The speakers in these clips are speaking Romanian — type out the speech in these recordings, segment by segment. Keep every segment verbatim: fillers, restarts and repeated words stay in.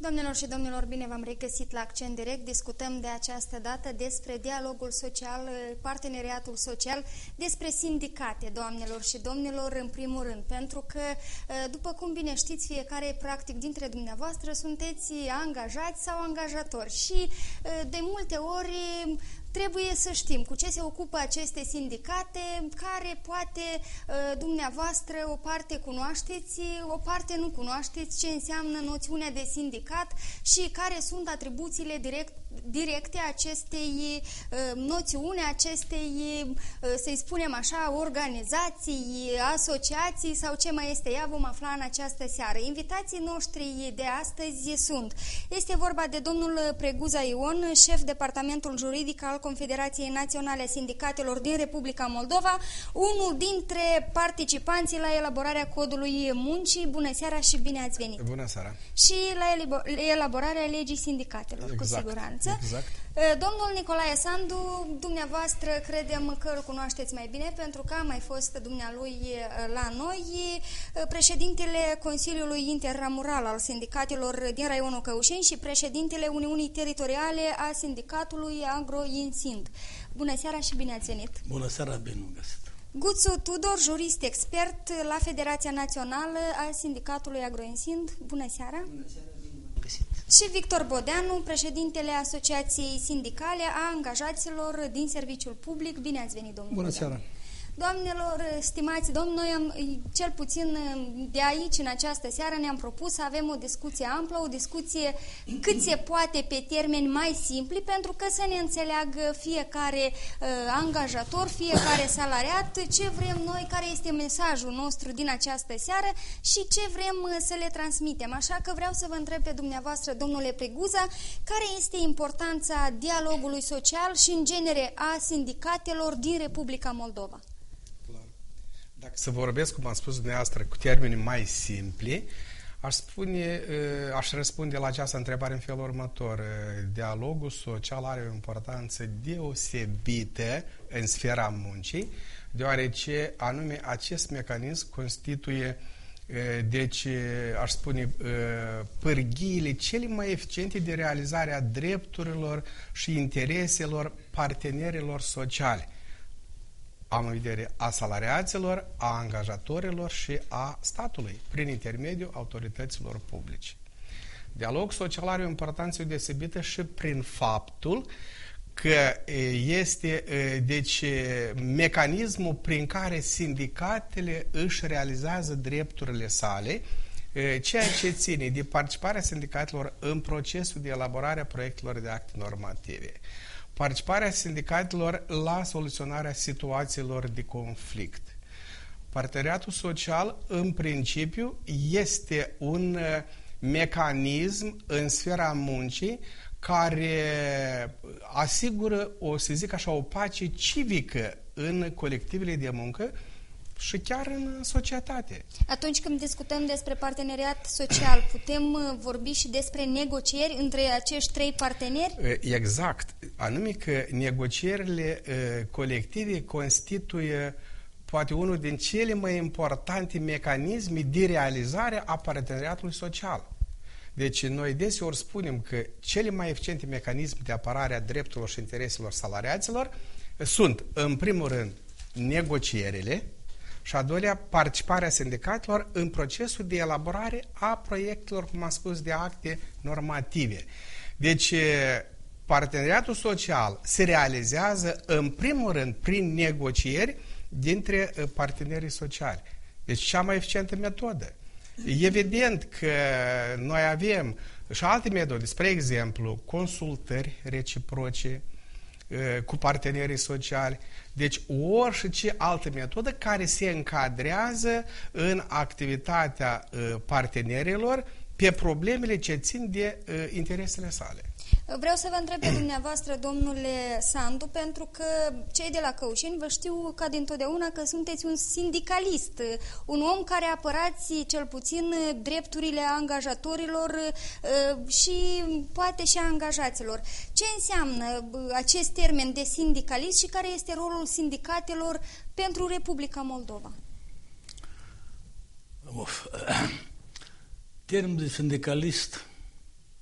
Doamnelor și domnilor, bine v-am regăsit la Accent Direct. Discutăm de această dată despre dialogul social, parteneriatul social, despre sindicate, doamnelor și domnilor, în primul rând. Pentru că, după cum bine știți, fiecare, practic, dintre dumneavoastră sunteți angajați sau angajatori. Și, de multe ori, trebuie să știm cu ce se ocupă aceste sindicate, care poate dumneavoastră o parte cunoașteți, o parte nu cunoașteți, ce înseamnă noțiunea de sindicat și care sunt atribuțiile direct, directe acestei noțiuni, acestei, să-i spunem așa, organizații, asociații sau ce mai este ea, vom afla în această seară. Invitații noștri de astăzi sunt, este vorba de domnul Preguza Ion, șef departamentul juridic al Confederației Naționale a Sindicatelor din Republica Moldova, unul dintre participanții la elaborarea codului muncii. Bună seara și bine ați venit! Bună seara! Și la elaborarea legii sindicatelor, exact, cu siguranță. Exact. Domnul Nicolae Sandu, dumneavoastră credem că îl cunoașteți mai bine pentru că a mai fost dumnealui la noi, președintele Consiliului Interramural al Sindicatelor din raionul Căușeni și președintele Uniunii Teritoriale a Sindicatului Agro-Insind. Bună seara și bine ați venit! Bună seara, bine v-am găsit! Guțu Tudor, jurist expert la Federația Națională a Sindicatului Agro-Insind. Bună seara! Bună seara, bine v-am găsit! Și Victor Bodeanu, președintele Asociației Sindicale a Angajaților din Serviciul Public. Bine ați venit, domnul Bună Bodeanu. seara! Doamnelor, stimați domni, noi am, cel puțin de aici, în această seară, ne-am propus să avem o discuție amplă, o discuție cât se poate pe termeni mai simpli, pentru că să ne înțeleagă fiecare uh, angajator, fiecare salariat, ce vrem noi, care este mesajul nostru din această seară și ce vrem uh, să le transmitem. Așa că vreau să vă întreb pe dumneavoastră, domnule Preguza, care este importanța dialogului social și, în genere, a sindicatelor din Republica Moldova? Dacă să vorbesc, cum am spus dumneavoastră, cu termeni mai simpli, aș spune, aș răspunde la această întrebare în felul următor. Dialogul social are o importanță deosebită în sfera muncii, deoarece anume acest mecanism constituie, deci, aș spune, pârghiile cele mai eficiente de realizare a drepturilor și intereselor partenerilor sociale. Am în vedere a salariaților, a angajatorilor și a statului, prin intermediul autorităților publice. Dialogul social are o importanță deosebită și prin faptul că este, deci, mecanismul prin care sindicatele își realizează drepturile sale, ceea ce ține de participarea sindicatelor în procesul de elaborare a proiectelor de acte normative, participarea sindicatelor la soluționarea situațiilor de conflict. Parteneriatul social, în principiu, este un mecanism în sfera muncii care asigură, o, să zic așa, o pace civică în colectivele de muncă și chiar în societate. Atunci când discutăm despre parteneriat social, putem vorbi și despre negocieri între acești trei parteneri? Exact. Anume că negocierile uh, colective constituie poate unul din cele mai importante mecanisme de realizare a parteneriatului social. Deci noi deseori spunem că cele mai eficiente mecanisme de apărare a drepturilor și intereselor salariaților sunt, în primul rând, negocierile, și a doilea, participarea sindicatelor în procesul de elaborare a proiectelor, cum am spus, de acte normative. Deci, parteneriatul social se realizează, în primul rând, prin negocieri dintre partenerii sociali. Deci, cea mai eficientă metodă. Evident că noi avem și alte metode, spre exemplu, consultări reciproce cu partenerii sociali, deci orice altă metodă care se încadrează în activitatea partenerilor pe problemele ce țin de interesele sale. Vreau să vă întreb pe dumneavoastră, domnule Sandu, pentru că cei de la Căușeni vă știu ca dintotdeauna că sunteți un sindicalist, un om care apărați cel puțin drepturile angajatorilor și poate și a angajaților. Ce înseamnă acest termen de sindicalist și care este rolul sindicatelor pentru Republica Moldova? Uf. Termenul de sindicalist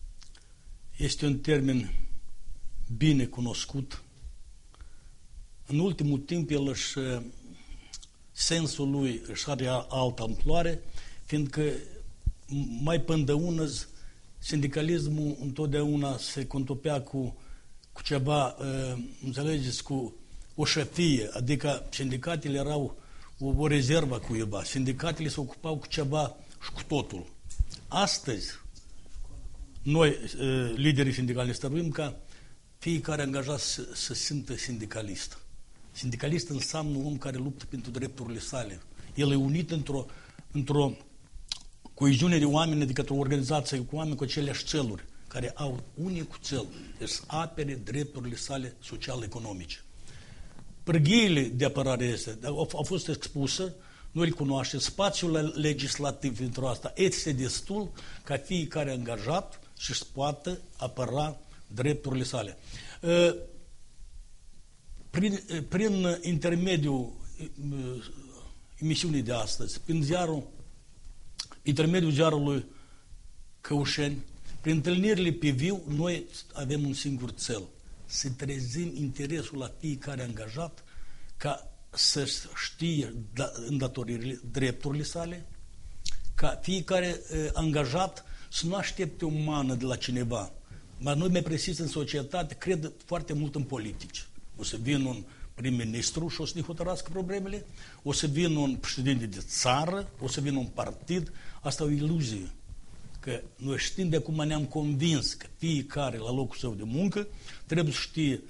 este un termen bine cunoscut. În ultimul timp el își, sensul lui își are altă amploare, fiindcă mai pândeunăzi sindicalismul întotdeauna se contopea cu, cu ceva, înțelegeți, cu o șefie, adică sindicatele erau o, o rezervă cuiva, sindicatele se ocupau cu ceva și cu totul. Astăzi, noi, liderii sindicali, stăruim ca fiecare angajat să se simtă sindicalist. Sindicalist înseamnă un om care luptă pentru drepturile sale. El e unit într-o, într-o coeziune de oameni, adică o organizație cu oameni cu aceleași țeluri, care au unicul cel, să apere drepturile sale social-economice. Pârghiile de apărare este, au, au fost expuse, noi îl cunoaștem, spațiul legislativ pentru asta este destul ca fiecare angajat să-și poată apăra drepturile sale. Prin, prin intermediul emisiunii de astăzi, prin ziarul, intermediul ziarului Căușeni, prin întâlnirile pe viu, noi avem un singur cel, să trezim interesul la fiecare angajat ca să știe îndatoririle, drepturile sale, ca fiecare uh, angajat să nu aștepte o mană de la cineva. Dar noi mai precis în societate cred foarte mult în politici. O să vină un prim-ministru și o să ne hotărască problemele, o să vină un președinte de țară, o să vină un partid. Asta e o iluzie. Că noi știm de acum, ne-am convins că fiecare la locul său de muncă trebuie să știe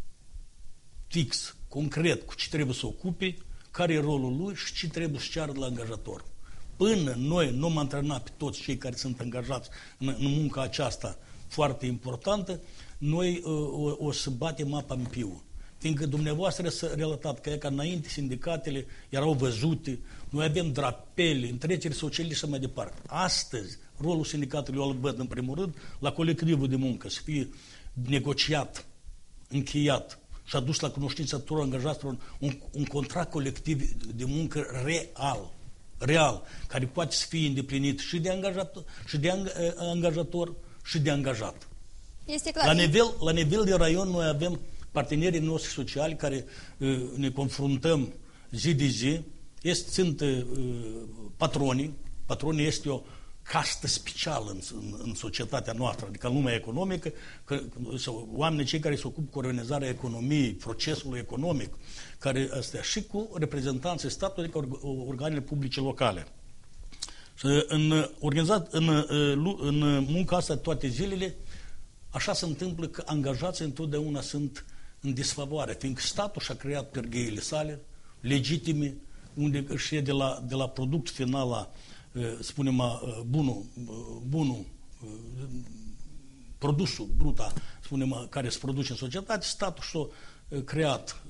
fix, concret, cu ce trebuie să ocupe, care e rolul lui și ce trebuie să ceară de la angajator. Până noi nu am antrenat pe toți cei care sunt angajați în, în munca aceasta foarte importantă, noi uh, o, o să batem apa în piu. Fiindcă dumneavoastră s-a relatat că, e ca înainte sindicatele erau văzute, noi avem drapele, întreceri sociale și mai departe. Astăzi, rolul sindicatului eu îl văd în primul rând la colectivul de muncă, să fie negociat, încheiat și adus la cunoștința tuturor angajaților un, un contract colectiv de muncă real, real, care poate să fie îndeplinit și de angajator, și de angajator și de angajat. Este clar. La nivel, la nivel de raion noi avem partenerii noștri sociali care uh, ne confruntăm zi de zi, este, sunt uh, patronii, patronii este o castă specială în, în, în societatea noastră, adică în lumea economică, că, sau oamenii cei care se ocupă cu organizarea economiei, procesului economic, care astea, și cu reprezentanții statului, adică organele publice locale. În, organizat, în, în munca asta toate zilele, așa se întâmplă că angajații întotdeauna sunt în disfavoare, fiindcă statul și-a creat pârghiile sale, legitime, unde își e de la, de la product final la, spunem, bunul, bunul, produsul bruta, spunem, care se produce în societate, statul și-a creat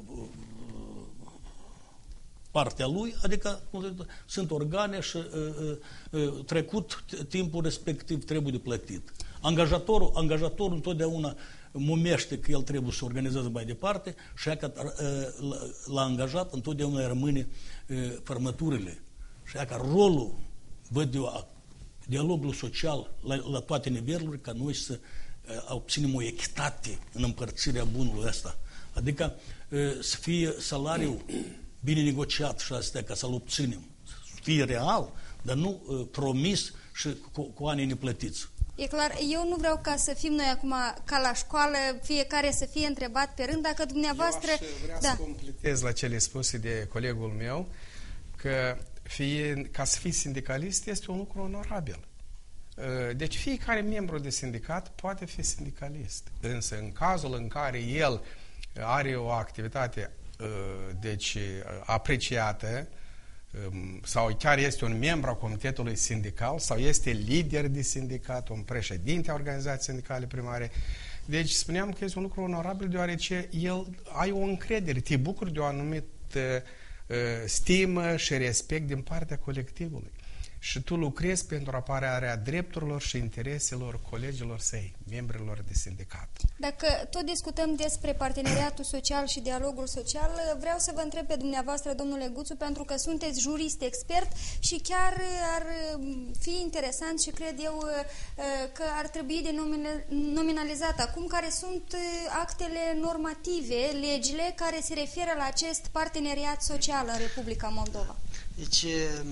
partea lui, adică sunt organe și trecut timpul respectiv trebuie de plătit. Angajatorul, angajatorul întotdeauna mumește că el trebuie să organizeze mai departe și că la, la angajat întotdeauna rămâne formăturile. Și că rolul, văd eu, dialogul social la, la toate nivelurile, ca noi să obținem o echitate în împărțirea bunului ăsta. Adică să fie salariul bine negociat și astea ca să-l obținem. Să fie real, dar nu promis și cu, cu anii neplătiți. E clar, eu nu vreau ca să fim noi acum ca la școală, fiecare să fie întrebat pe rând, dacă dumneavoastră... Eu aș vrea da. să completez la cele spuse de colegul meu, că fie, ca să fii sindicalist este un lucru onorabil. Deci fiecare membru de sindicat poate fi sindicalist. Însă în cazul în care el are o activitate deci apreciată, sau chiar este un membru al comitetului sindical sau este lider de sindicat, un președinte a organizației sindicale primare. Deci spuneam că este un lucru onorabil deoarece el ai o încredere, te bucuri de o anumită uh, stimă și respect din partea colectivului. și tu lucrezi pentru apărarea drepturilor și intereselor colegilor săi, membrilor de sindicat. Dacă tot discutăm despre parteneriatul social și dialogul social, vreau să vă întreb pe dumneavoastră, domnule Guțu, pentru că sunteți jurist expert și chiar ar fi interesant și cred eu că ar trebui nominalizat acum care sunt actele normative, legile care se referă la acest parteneriat social în Republica Moldova. Deci,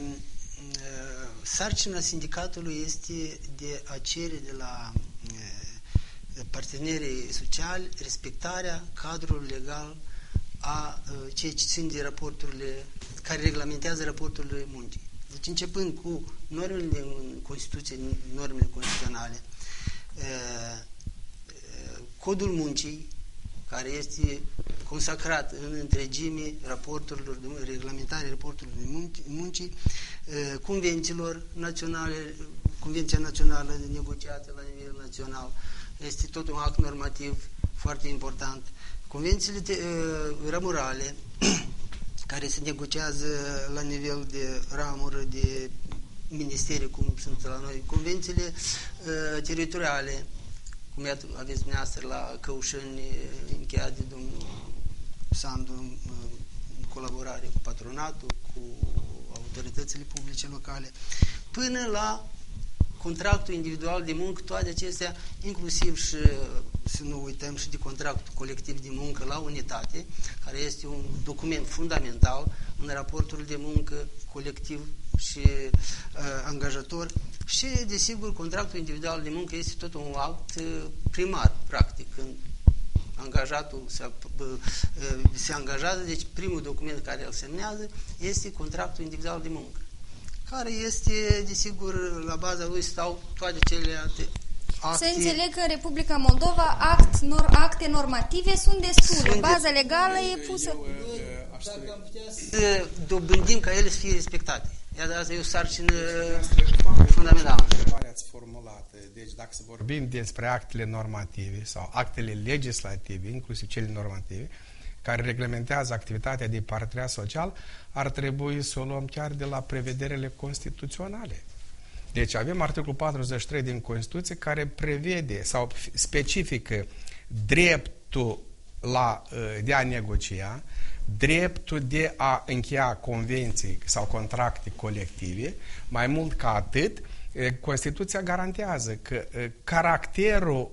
sarcina sindicatului este de a cere de la partenerii sociali respectarea cadrului legal a ceea ce țin de raporturile, care reglementează raporturile muncii. Deci începând cu normele din Constituție, normele constituționale, codul muncii, care este consacrat în întregime raporturilor, reglementarea raporturilor de muncii, convențiilor naționale, Convenția Națională negociată la nivel național, este tot un act normativ foarte important. Convențiile de, ramurale, care se negociază la nivel de ramură, de ministerii, cum sunt la noi, convențiile teritoriale, cum aveți dumneavoastră la Căușeni, încheiat de domnul Sandu în colaborare cu patronatul, cu autoritățile publice locale, până la contractul individual de muncă, toate acestea, inclusiv și, să nu uităm, și de contractul colectiv de muncă la unitate, care este un document fundamental în raportul de muncă colectiv și uh, angajator și, desigur, contractul individual de muncă este tot un act uh, primar, practic, când angajatul se, uh, se angajează, deci primul document care îl semnează este contractul individual de muncă, care este, desigur, la baza lui stau toate cele acte. Să înțeleg că în Republica Moldova act, nor, acte normative sunt destule, sunt baza legală e pusă. Eu, dacă am putea să dobândim ca ele să fie respectate. Iar asta e o sarcină fundamentală. Ați formulat. Deci dacă să vorbim despre actele normative sau actele legislative, inclusiv cele normative, care reglementează activitatea de parteneriat social, ar trebui să o luăm chiar de la prevederile constituționale. Deci avem articolul patruzeci și trei din Constituție care prevede sau specifică dreptul la, de a negocia, dreptul de a încheia convenții sau contracte colective. Mai mult ca atât, Constituția garantează că caracterul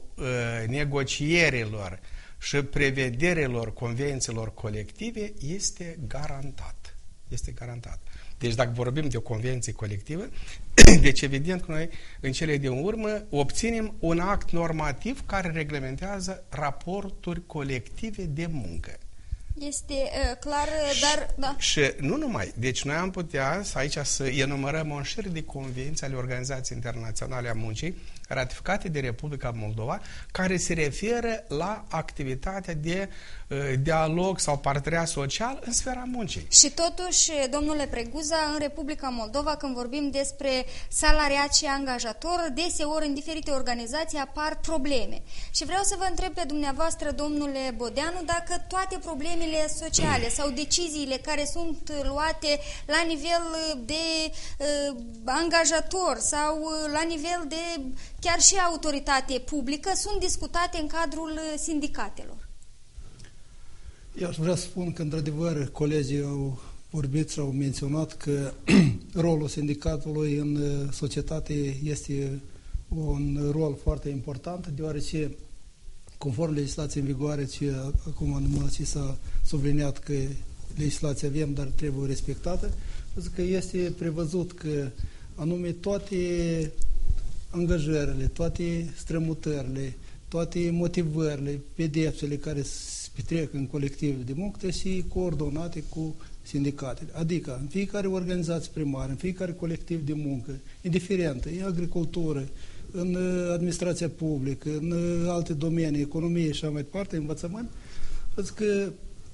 negocierilor și prevederilor convențiilor colective este garantat. Este garantat. Deci dacă vorbim de o convenție colectivă, deci evident că noi în cele din urmă obținem un act normativ care reglementează raporturi colective de muncă. Este uh, clar, dar... Da. Și nu numai. Deci noi am putea aici să enumărăm un șir de convenții ale Organizației Internaționale a Muncii ratificate de Republica Moldova, care se referă la activitatea de uh, dialog sau parteneriat social în sfera muncii. Și totuși, domnule Preguza, în Republica Moldova, când vorbim despre salariat și angajator, deseori în diferite organizații apar probleme. Și vreau să vă întreb pe dumneavoastră, domnule Bodeanu, dacă toate problemele sociale sau deciziile care sunt luate la nivel de uh, angajator sau uh, la nivel de chiar și autoritate publică sunt discutate în cadrul sindicatelor. Eu aș vrea să spun că, într-adevăr, colegii au vorbit și au menționat că rolul sindicatului în societate este un rol foarte important, deoarece, conform legislației în vigoare, ce acum numai s-a subliniat că legislația avem, dar trebuie respectată, că este prevăzut că anume toate angajările, toate strămutările, toate motivările, pedepsele care se petrec în colectivele de muncă trebuie să fie coordonate cu sindicatele. Adică în fiecare organizație primară, în fiecare colectiv de muncă, indiferentă, în agricultură, în administrația publică, în alte domenii, economie și așa mai departe, învățământ, pentru că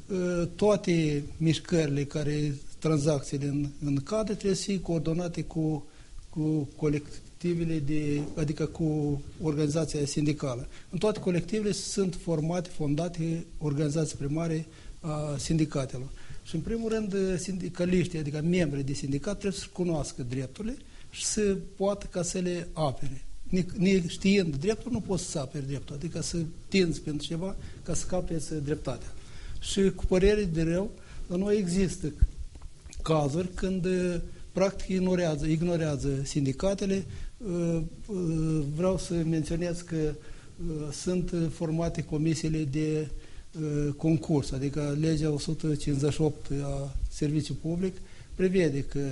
toate mișcările care, tranzacțiile în, în cadre trebuie să fie coordonate cu, cu colectivele de, adică cu organizația sindicală. În toate colectivele sunt formate, fondate organizații primare a sindicatelor. Și în primul rând sindicaliștii, adică membrii de sindicat, trebuie să cunoască drepturile, și să poată ca să le apere. Neștiind dreptul, nu poți să aperi dreptul, adică să tinzi pentru ceva ca să capeți dreptatea. Și cu părere de rău, la noi există cazuri când practic ignorează, ignorează sindicatele. Vreau să menționez că sunt formate comisiile de concurs, adică legea o sută cincizeci și opt a Serviciului Public prevede că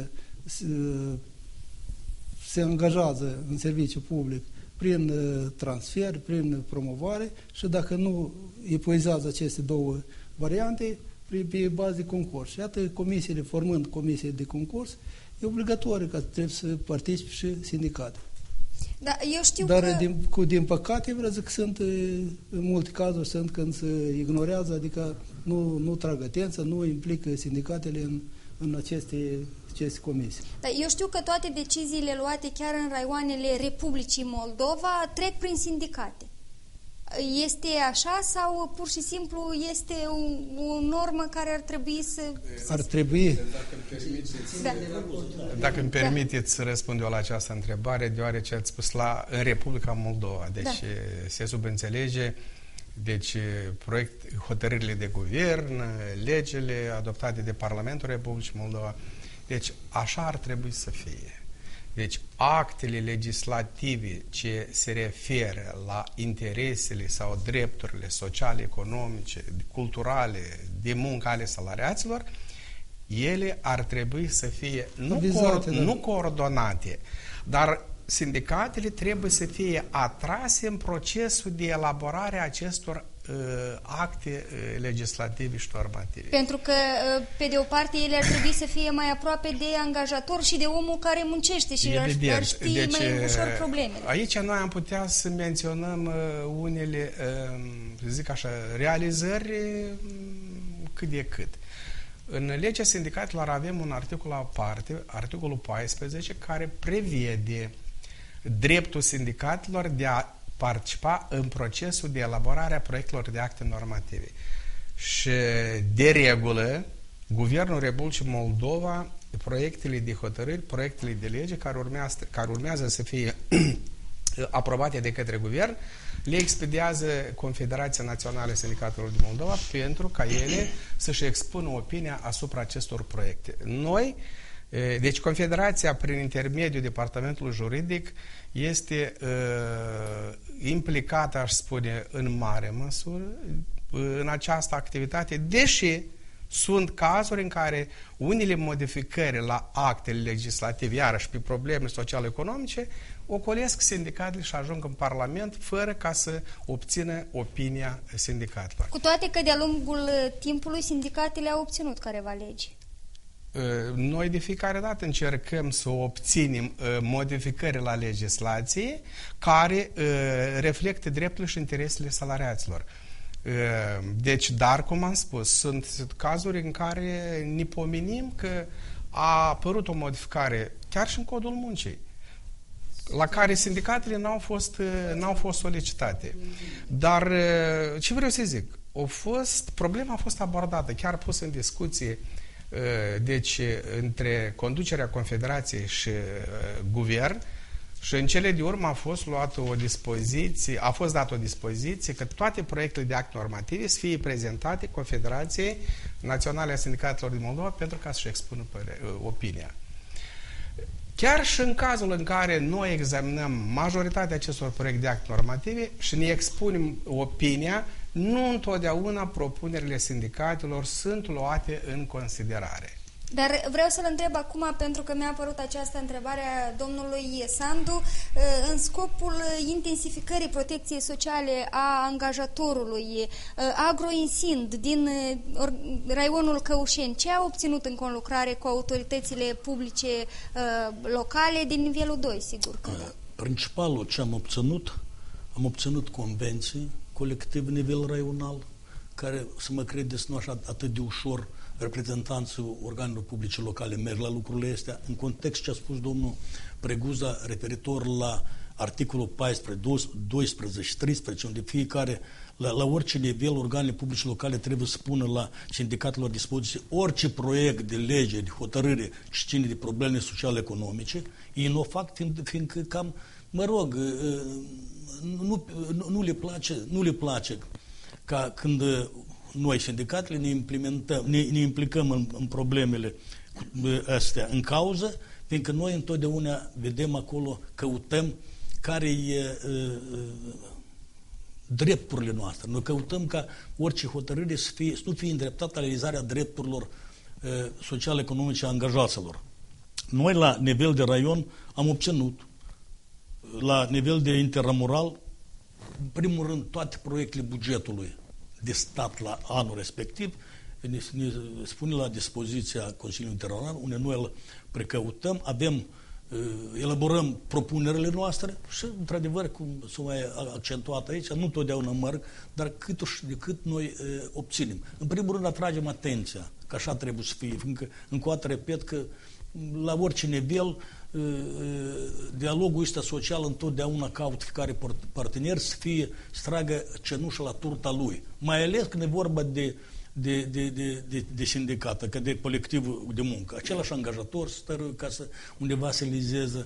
se angajează în serviciu public prin transfer, prin promovare și dacă nu epuizează aceste două variante, pe bază de concurs. Și iată, comisiile, formând comisie de concurs, e obligatoriu ca trebuie să participe și sindicate. Da, eu știu Dar, că... din, cu, din păcate, vreau să sunt, în multe cazuri, sunt când se ignorează, adică nu, nu trag atenție, nu implică sindicatele în, în aceste, aceste comisii. Da, eu știu că toate deciziile luate chiar în raioanele Republicii Moldova trec prin sindicate. Este așa sau pur și simplu este o, o normă care ar trebui să... Ar trebui. Da. Dacă îmi permiteți să răspund eu la această întrebare, deoarece ați spus la, în Republica Moldova, deci da. se subînțelege, deci proiect, hotărârile de guvern, legile adoptate de Parlamentul Republicii Moldova, deci așa ar trebui să fie. Deci actele legislative ce se referă la interesele sau drepturile sociale, economice, culturale, de muncă ale salariaților, ele ar trebui să fie nu, Avizate, co- da. nu coordonate, dar sindicatele trebuie să fie atrase în procesul de elaborare a acestor uh, acte uh, legislative și normative. Pentru că, uh, pe de o parte, ele ar trebui să fie mai aproape de angajator și de omul care muncește și ar, ar ști deci, mai ușor problemele. Aici noi am putea să menționăm uh, unele, uh, să zic așa, realizări uh, cât de cât. În legea sindicatelor avem un articol aparte, articolul paisprezece, care prevede dreptul sindicatelor de a participa în procesul de elaborare a proiectelor de acte normative. Și, de regulă, Guvernul Republicii Moldova, proiectele de hotărâri, proiectele de lege care urmează, care urmează să fie aprobate de către Guvern, le expediază Confederația Națională a Sindicatelor din Moldova pentru ca ele să-și expună opinia asupra acestor proiecte. Noi, deci Confederația, prin intermediul Departamentului Juridic, este uh, implicată, aș spune, în mare măsură în această activitate, deși sunt cazuri în care unele modificări la actele legislative, iarăși pe probleme social-economice, ocolesc sindicatele și ajung în Parlament fără ca să obțină opinia sindicatelor. Cu toate că de-a lungul timpului sindicatele au obținut careva legi. Noi de fiecare dată încercăm să obținem modificări la legislație care reflectă drepturile și interesele salariaților. Deci, dar, cum am spus, sunt cazuri în care ne pomenim că a apărut o modificare chiar și în codul muncii, la care sindicatele n-au fost, n-au fost solicitate. Dar, ce vreau să zic, a fost, problema a fost abordată, chiar pusă în discuție, deci, între conducerea Confederației și uh, Guvern, și în cele de urmă a fost luată o dispoziție, a fost dată o dispoziție că toate proiectele de act normative să fie prezentate Confederației Naționale a Sindicatelor din Moldova pentru ca să-și expună păre, opinia. Chiar și în cazul în care noi examinăm majoritatea acestor proiecte de act normative și ne expunem opinia, nu întotdeauna propunerile sindicatelor sunt luate în considerare. Dar vreau să-l întreb acum, pentru că mi-a apărut această întrebare a domnului Sandu, în scopul intensificării protecției sociale a angajatorului, Agroinsind din raionul Căușeni, ce a obținut în conlucrare cu autoritățile publice locale din nivelul doi, sigur că da? Principalul ce am obținut, am obținut convenții colectiv nivel raional, care, să mă credeți, nu așa atât de ușor reprezentanții organelor publice locale merg la lucrurile astea, în context ce a spus domnul Preguza referitor la articolul paisprezece, doisprezece și treisprezece, unde fiecare, la, la orice nivel, organele publice locale trebuie să pună la sindicatelor dispoziție orice proiect de lege, de hotărâre ce ține de probleme sociale-economice. Ei nu o fac fiind, fiindcă cam, mă rog, nu, nu, nu, le place, nu le place ca când noi, sindicatele, ne, implementăm, ne, ne implicăm în, în problemele astea în cauză, fiindcă noi întotdeauna vedem acolo, căutăm care e uh, drepturile noastre. Noi căutăm ca orice hotărâre să, fie, să nu fie îndreptată la realizarea drepturilor uh, social-economice a angajaților. Noi, la nivel de raion, am obținut, la nivel de interramural, în primul rând, toate proiectele bugetului de stat la anul respectiv, ne, ne spune la dispoziția Consiliului Interramural, unde noi îl precăutăm, avem, elaborăm propunerile noastre și, într-adevăr, cum s-a mai accentuat aici, nu totdeauna merg, dar cât și de cât noi obținem. În primul rând, atragem atenția, că așa trebuie să fie, fiindcă, încă o dată repet că la orice nivel, dialogul ăsta social întotdeauna caută fiecare partener să fie, să tragă cenușă la turta lui. Mai ales când e vorba de, de, de, de, de, de sindicată, că de colectivul de muncă. Același angajator stă ca să undeva să lizeze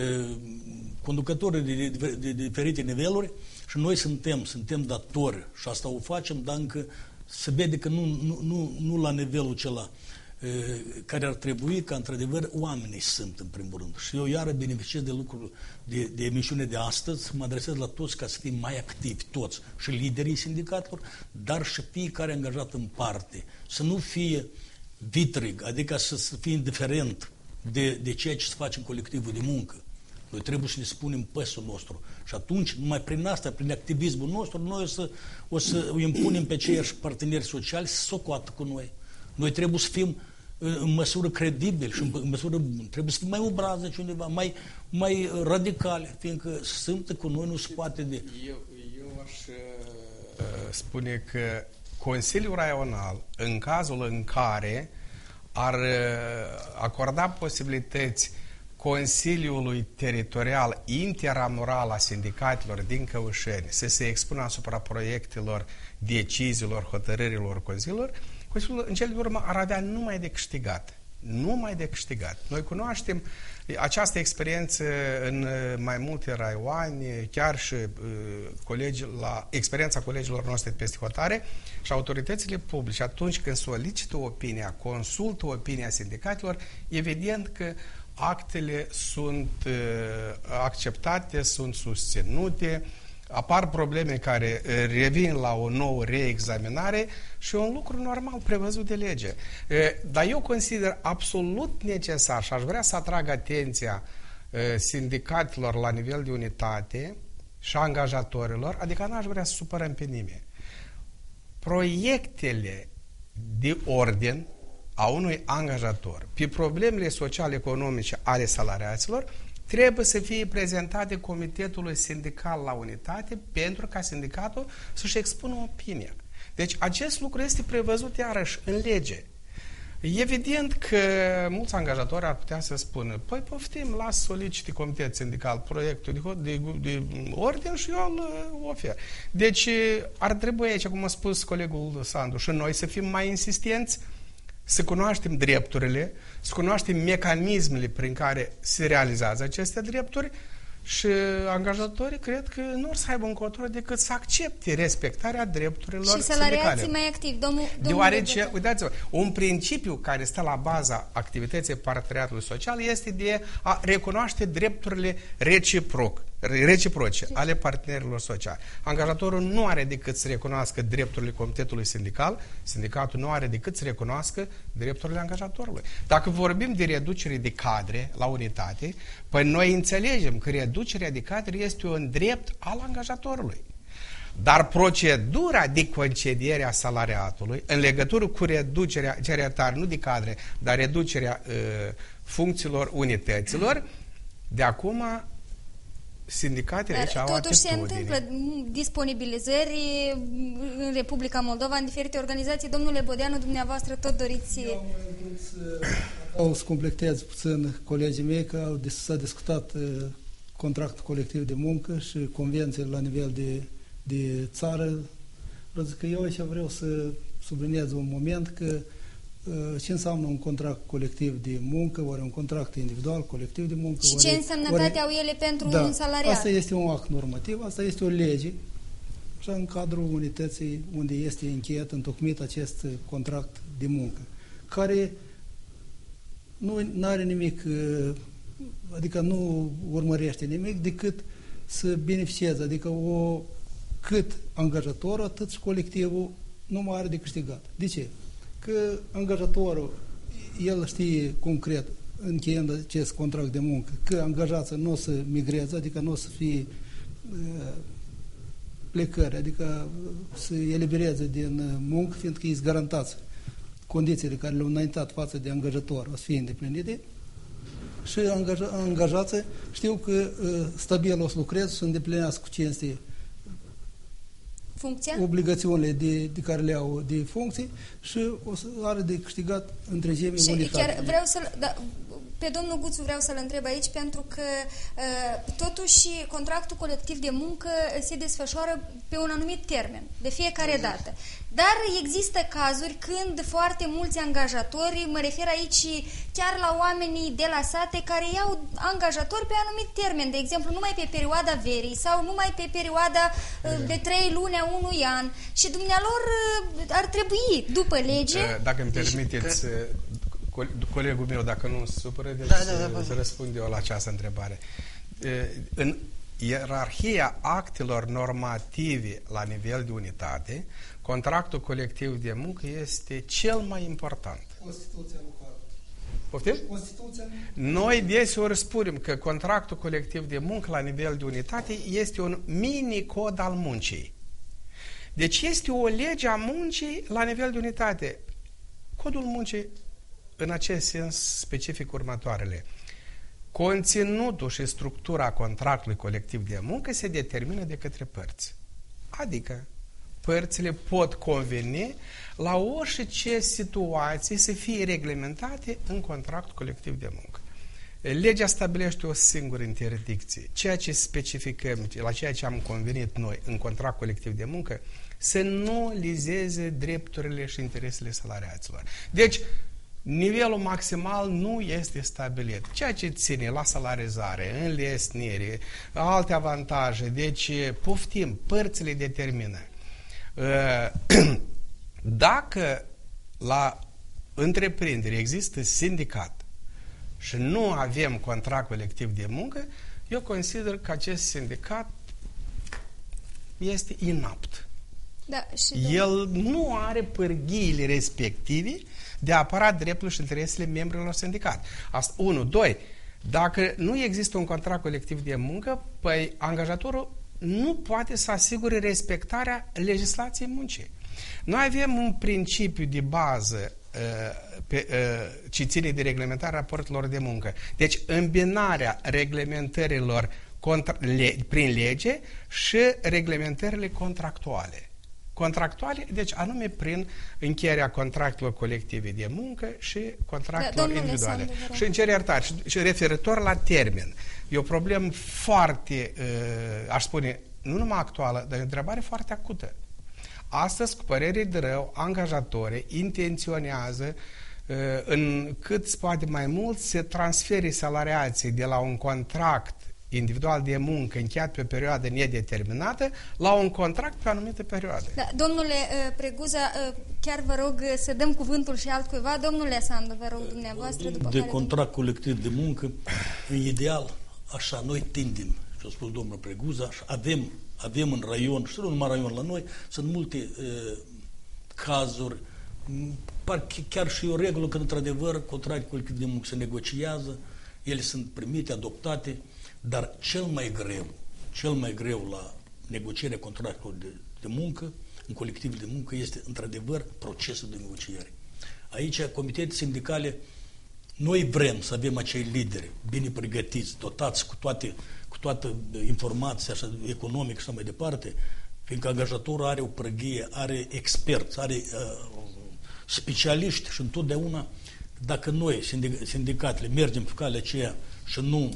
conducătorii de, de, de, de diferite niveluri și noi suntem, suntem datori și asta o facem, dar încă se vede că nu, nu, nu, nu la nivelul acela care ar trebui ca, într-adevăr, oamenii sunt, în primul rând. Și eu iară beneficiez de lucruri, de, de emisiune de astăzi, mă adresez la toți ca să fim mai activi, toți, și liderii sindicatelor, dar și fiecare angajat în parte. Să nu fie vitrig, adică să, să fie indiferent de, de ceea ce se face în colectivul de muncă. Noi trebuie să ne spunem păsul nostru. Și atunci, numai prin asta, prin activismul nostru, noi o să, o să impunem pe ceiași parteneri sociali să socoată cu noi. Noi trebuie să fim în măsură credibil și în măsură trebuie să fim mai obraznici undeva, mai, mai radicali, fiindcă sunt cu noi nu se poate de... Eu, eu aș uh, spune că Consiliul Raional, în cazul în care ar uh, acorda posibilități Consiliului Teritorial Interamural a Sindicatelor din Căușeni să se expună asupra proiectelor, deciziilor, hotărârilor Consiliilor, Consiliul în cele din urmă ar avea numai de câștigat. Numai de câștigat. Noi cunoaștem această experiență în mai multe raioane, chiar și uh, colegi, la experiența colegilor noastre peste hotare și autoritățile publice, atunci când solicită opinia, consultă opinia sindicatelor, evident că actele sunt uh, acceptate, sunt susținute, apar probleme care revin la o nouă reexaminare și un lucru normal prevăzut de lege. Dar eu consider absolut necesar și aș vrea să atrag atenția sindicatelor la nivel de unitate și angajatorilor, adică n-aș vrea să supărăm pe nimeni. Proiectele de ordin a unui angajator pe problemele social-economice ale salariaților trebuie să fie prezentate Comitetului Sindical la unitate pentru ca sindicatul să-și expună opinia. Deci acest lucru este prevăzut iarăși în lege. Evident că mulți angajatori ar putea să spună, păi poftim, las solicite Comitet Sindical proiectul de, de, de ordin și eu îl ofer. Deci ar trebui aici, cum a spus colegul Sandu, și noi să fim mai insistenți, să cunoaștem drepturile, să cunoaștem mecanismele prin care se realizează aceste drepturi și angajatorii cred că nu or să aibă încotro decât să accepte respectarea drepturilor sindicale. Și salariații mai activi. Domnul, Deoarece, uitați-vă, un principiu care stă la baza activității parteneriatului social este de a recunoaște drepturile reciproc, reciproce ale partenerilor sociali. Angajatorul nu are decât să recunoască drepturile comitetului sindical, sindicatul nu are decât să recunoască drepturile angajatorului. Dacă vorbim de reducere de cadre la unitate, păi noi înțelegem că reducerea de cadre este un drept al angajatorului. Dar procedura de concediere a salariatului în legătură cu reducerea, iertare, nu de cadre, dar reducerea uh, funcțiilor unităților, de acum sindicatele aici au totuși se atitudine. întâmplă disponibilizări în Republica Moldova, în diferite organizații. Domnule Bodeanu, dumneavoastră tot doriți... Eu am vrut să completez puțin colegii mei că s-a discutat contractul colectiv de muncă și convențiile la nivel de, de țară. Că eu aici vreau să subliniez un moment că ce înseamnă un contract colectiv de muncă, oare un contract individual, colectiv de muncă. Și oare, ce însemnătate au ele pentru da, un salariat? Asta este un act normativ, asta este o lege, așa în cadrul unității unde este încheiat, întocmit acest contract de muncă, care nu are nimic, adică nu urmărește nimic decât să beneficieze, adică o, cât angajatorul, atât și colectivul nu mai are de câștigat. De ce? Că angajatorul, el știe concret, încheiând acest contract de muncă, că angajații nu o să migreze, adică nu o să fie uh, plecări, adică să elibereze din muncă, fiindcă îi garantați condițiile care le-au înaintat față de angajator o să fie îndeplinite și angaja, angajații știu că uh, stabil o să lucreze și îndeplinească cu cinste funcția? Obligațiunile de, de care le au de funcții și o să are de câștigat întregime și unitate. Chiar vreau să da, pe domnul Guțu vreau să-l întreb aici pentru că uh, totuși contractul colectiv de muncă se desfășoară pe un anumit termen, de fiecare dată. Dar există cazuri când foarte mulți angajatori, mă refer aici chiar la oamenii de la sate care iau angajatori pe anumit termen, de exemplu numai pe perioada verii sau numai pe perioada uh, de trei luni a unui an și dumnealor uh, ar trebui, după lege... Dacă îmi permiteți, colegul meu, dacă nu se supără, deci da, să, da, da, să răspund eu la această întrebare. În ierarhia actelor normative la nivel de unitate, contractul colectiv de muncă este cel mai important. Constituția locală. Poftim? Constituția... Noi deseori spunem că contractul colectiv de muncă la nivel de unitate este un mini-cod al muncii. Deci este o lege a muncii la nivel de unitate. Codul muncii în acest sens specific următoarele. Conținutul și structura contractului colectiv de muncă se determină de către părți. Adică părțile pot conveni la orice situații să fie reglementate în contractul colectiv de muncă. Legea stabilește o singură interdicție. Ceea ce specificăm, la ceea ce am convenit noi în contract colectiv de muncă, să nu lizeze drepturile și interesele salariaților. Deci, nivelul maximal nu este stabilit. Ceea ce ține la salarizare, înlesnire, alte avantaje, deci poftim, părțile determină. Dacă la întreprindere există sindicat și nu avem contract colectiv de muncă, eu consider că acest sindicat este inapt. Da, și El nu are pârghiile respective de a apăra drepturile și interesele membrilor sindicat. Asta, unu. Doi. Dacă nu există un contract colectiv de muncă, păi angajatorul nu poate să asigure respectarea legislației muncii. Noi avem un principiu de bază uh, pe, uh, ce ține de reglementarea raportelor de muncă. Deci îmbinarea reglementărilor contra, le, prin lege și reglementările contractuale. Contractuale, deci anume prin încheierea contractelor colective de muncă și contractelor da, individuale. Sandu, și în cer iertare, și, și referitor la termen. E o problemă foarte, uh, aș spune, nu numai actuală, dar e o întrebare foarte acută. Astăzi, cu părere de rău, angajatorii intenționează uh, în cât se poate mai mult să transfere salariații de la un contract individual de muncă încheiat pe o perioadă nedeterminată la un contract pe o anumită perioadă. Da, domnule Preguza, chiar vă rog să dăm cuvântul și altcuiva. Domnule Sandu, vă rog dumneavoastră. După de care contract colectiv de muncă, în ideal, așa, noi tindem, și a spus domnul Preguza, avem, avem în raion, și nu numai raion la noi, sunt multe uh, cazuri, par chiar și o regulă că, într-adevăr, contract colectiv de muncă se negociază, ele sunt primite, adoptate, dar cel mai greu, cel mai greu la negocierea contractului de, de muncă, în colectiv de muncă, este într-adevăr procesul de negociere. Aici, comitete sindicale, noi vrem să avem acei lideri bine pregătiți, dotați cu toate, cu toată informația așa, economică și așa mai departe, fiindcă angajatorul are o pregătie, are experți, are uh, specialiști și întotdeauna, dacă noi, sindic- sindicatele, mergem pe calea aceea și nu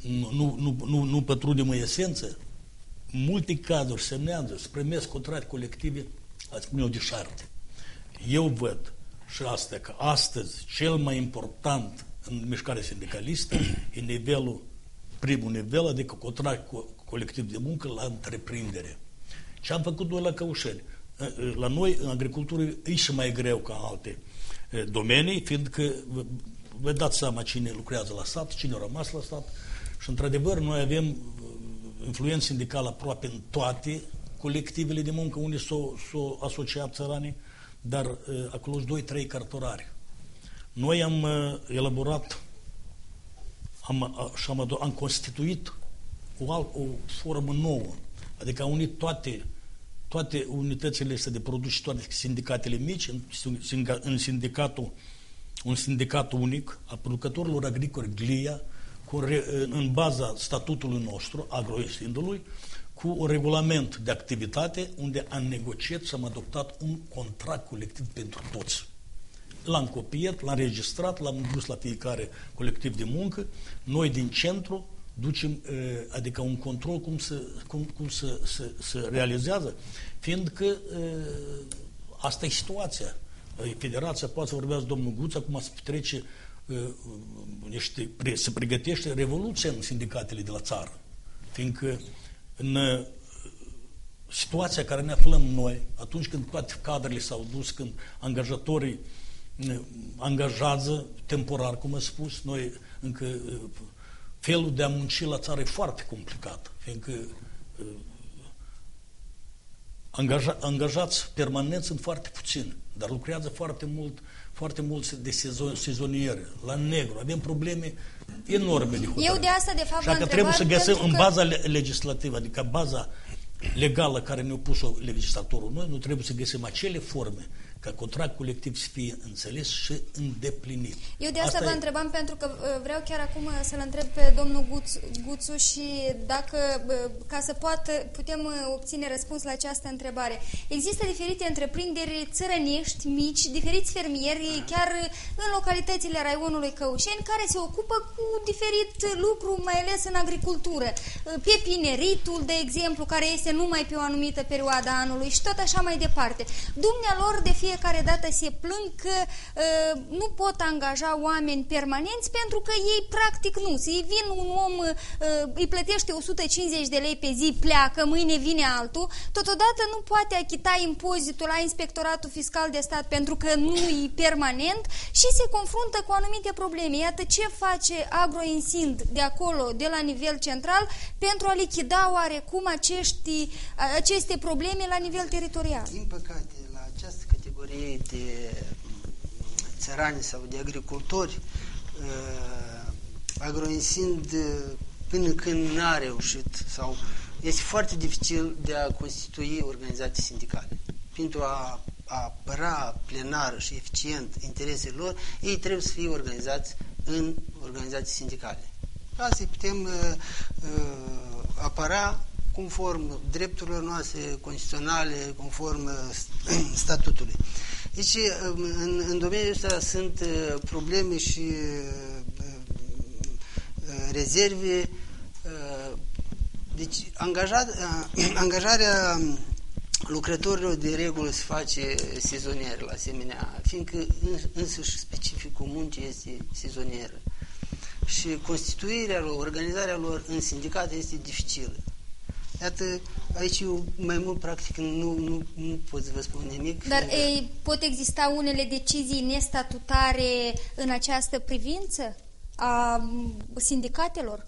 nu, nu, nu, nu, nu pătrundem în esență, multe cazuri semnează, se primesc contracte colective, ați spune eu, de șarte. Eu văd și asta că astăzi cel mai important în mișcarea sindicalistă e nivelul, primul nivel, adică contract colectiv de muncă la întreprindere. Ce am făcut noi la Căușeni? La noi, în agricultură, e și mai greu ca în alte domenii, fiindcă vă dați seama cine lucrează la stat, cine a rămas la stat și, într-adevăr, noi avem influență sindicală aproape în toate colectivele de muncă unde s-au s-o asociat țăranii, dar uh, acolo sunt doi trei cartorari. Noi am uh, elaborat am, uh, și am, am constituit o, alt, o formă nouă, adică am unit toate, toate unitățile astea de produs și toate sindicatele mici în, în sindicatul, un sindicat unic a producătorilor agricoli Glia, cu, în baza statutului nostru, agroestindului, cu un regulament de activitate unde am negociat și am adoptat un contract colectiv pentru toți. L-am copiat, l-am registrat, l-am dus la fiecare colectiv de muncă. Noi din centru ducem, adică un control cum se, cum, cum se, se, se realizează, fiindcă asta e situația. Federația poate să vorbească domnul Guț, acum se trece, niște, se pregătește revoluția în sindicatele de la țară, fiindcă în situația care ne aflăm noi, atunci când toate cadrele s-au dus, când angajatorii angajează temporar, cum am spus, noi încă felul de a munci la țară e foarte complicat, fiindcă angaja, angajați permanenți sunt foarte puțini, dar lucrează foarte mult, foarte mulți de sezon, sezoniere, la negru. Avem probleme enorme de hotărâre. Eu de asta, de fapt, și dacă trebuie să găsim în baza legislativă, adică baza legală care ne-a pus-o legislatorul noi, nu trebuie să găsim acele forme ca contract colectiv să fie înțeles și îndeplinit. Eu de asta, asta vă e... întrebam, pentru că vreau chiar acum să-l întreb pe domnul Guț, Guțu și dacă, ca să poată, putem obține răspuns la această întrebare. Există diferite întreprinderi țărănești, mici, diferiți fermieri, chiar în localitățile raionului Căușeni, care se ocupă cu diferit lucru, mai ales în agricultură. Pepineritul, de exemplu, care este numai pe o anumită perioadă a anului și tot așa mai departe. Dumnealor de fie fiecare dată se plâng că uh, nu pot angaja oameni permanenți pentru că ei practic nu. Îi vin un om, uh, îi plătește o sută cincizeci de lei pe zi, pleacă, mâine vine altul, totodată nu poate achita impozitul la Inspectoratul Fiscal de Stat pentru că nu e permanent și se confruntă cu anumite probleme. Iată ce face Agroinsind de acolo, de la nivel central, pentru a lichida oarecum acești, aceste probleme la nivel teritorial. Din păcate, la această categorie de țărani sau de agricultori, Agroinsind până când n-a reușit sau este foarte dificil de a constitui organizații sindicale. Pentru a, a apăra plenar și eficient interesele lor, ei trebuie să fie organizați în organizații sindicale. Asta îi putem uh, uh, apăra conform drepturilor noastre constituționale, conform uh, statutului. Deci, uh, în, în domeniul ăsta sunt uh, probleme și uh, uh, rezerve. Uh, deci, angajat, uh, angajarea lucrătorilor de regulă se face sezonier la asemenea, fiindcă însuși specificul muncii este sezonieră. Și constituirea lor, organizarea lor în sindicate este dificilă. Iată, aici eu mai mult practic nu, nu, nu pot să vă spun nimic. Dar ei, pot exista unele decizii nestatutare în această privință a sindicatelor?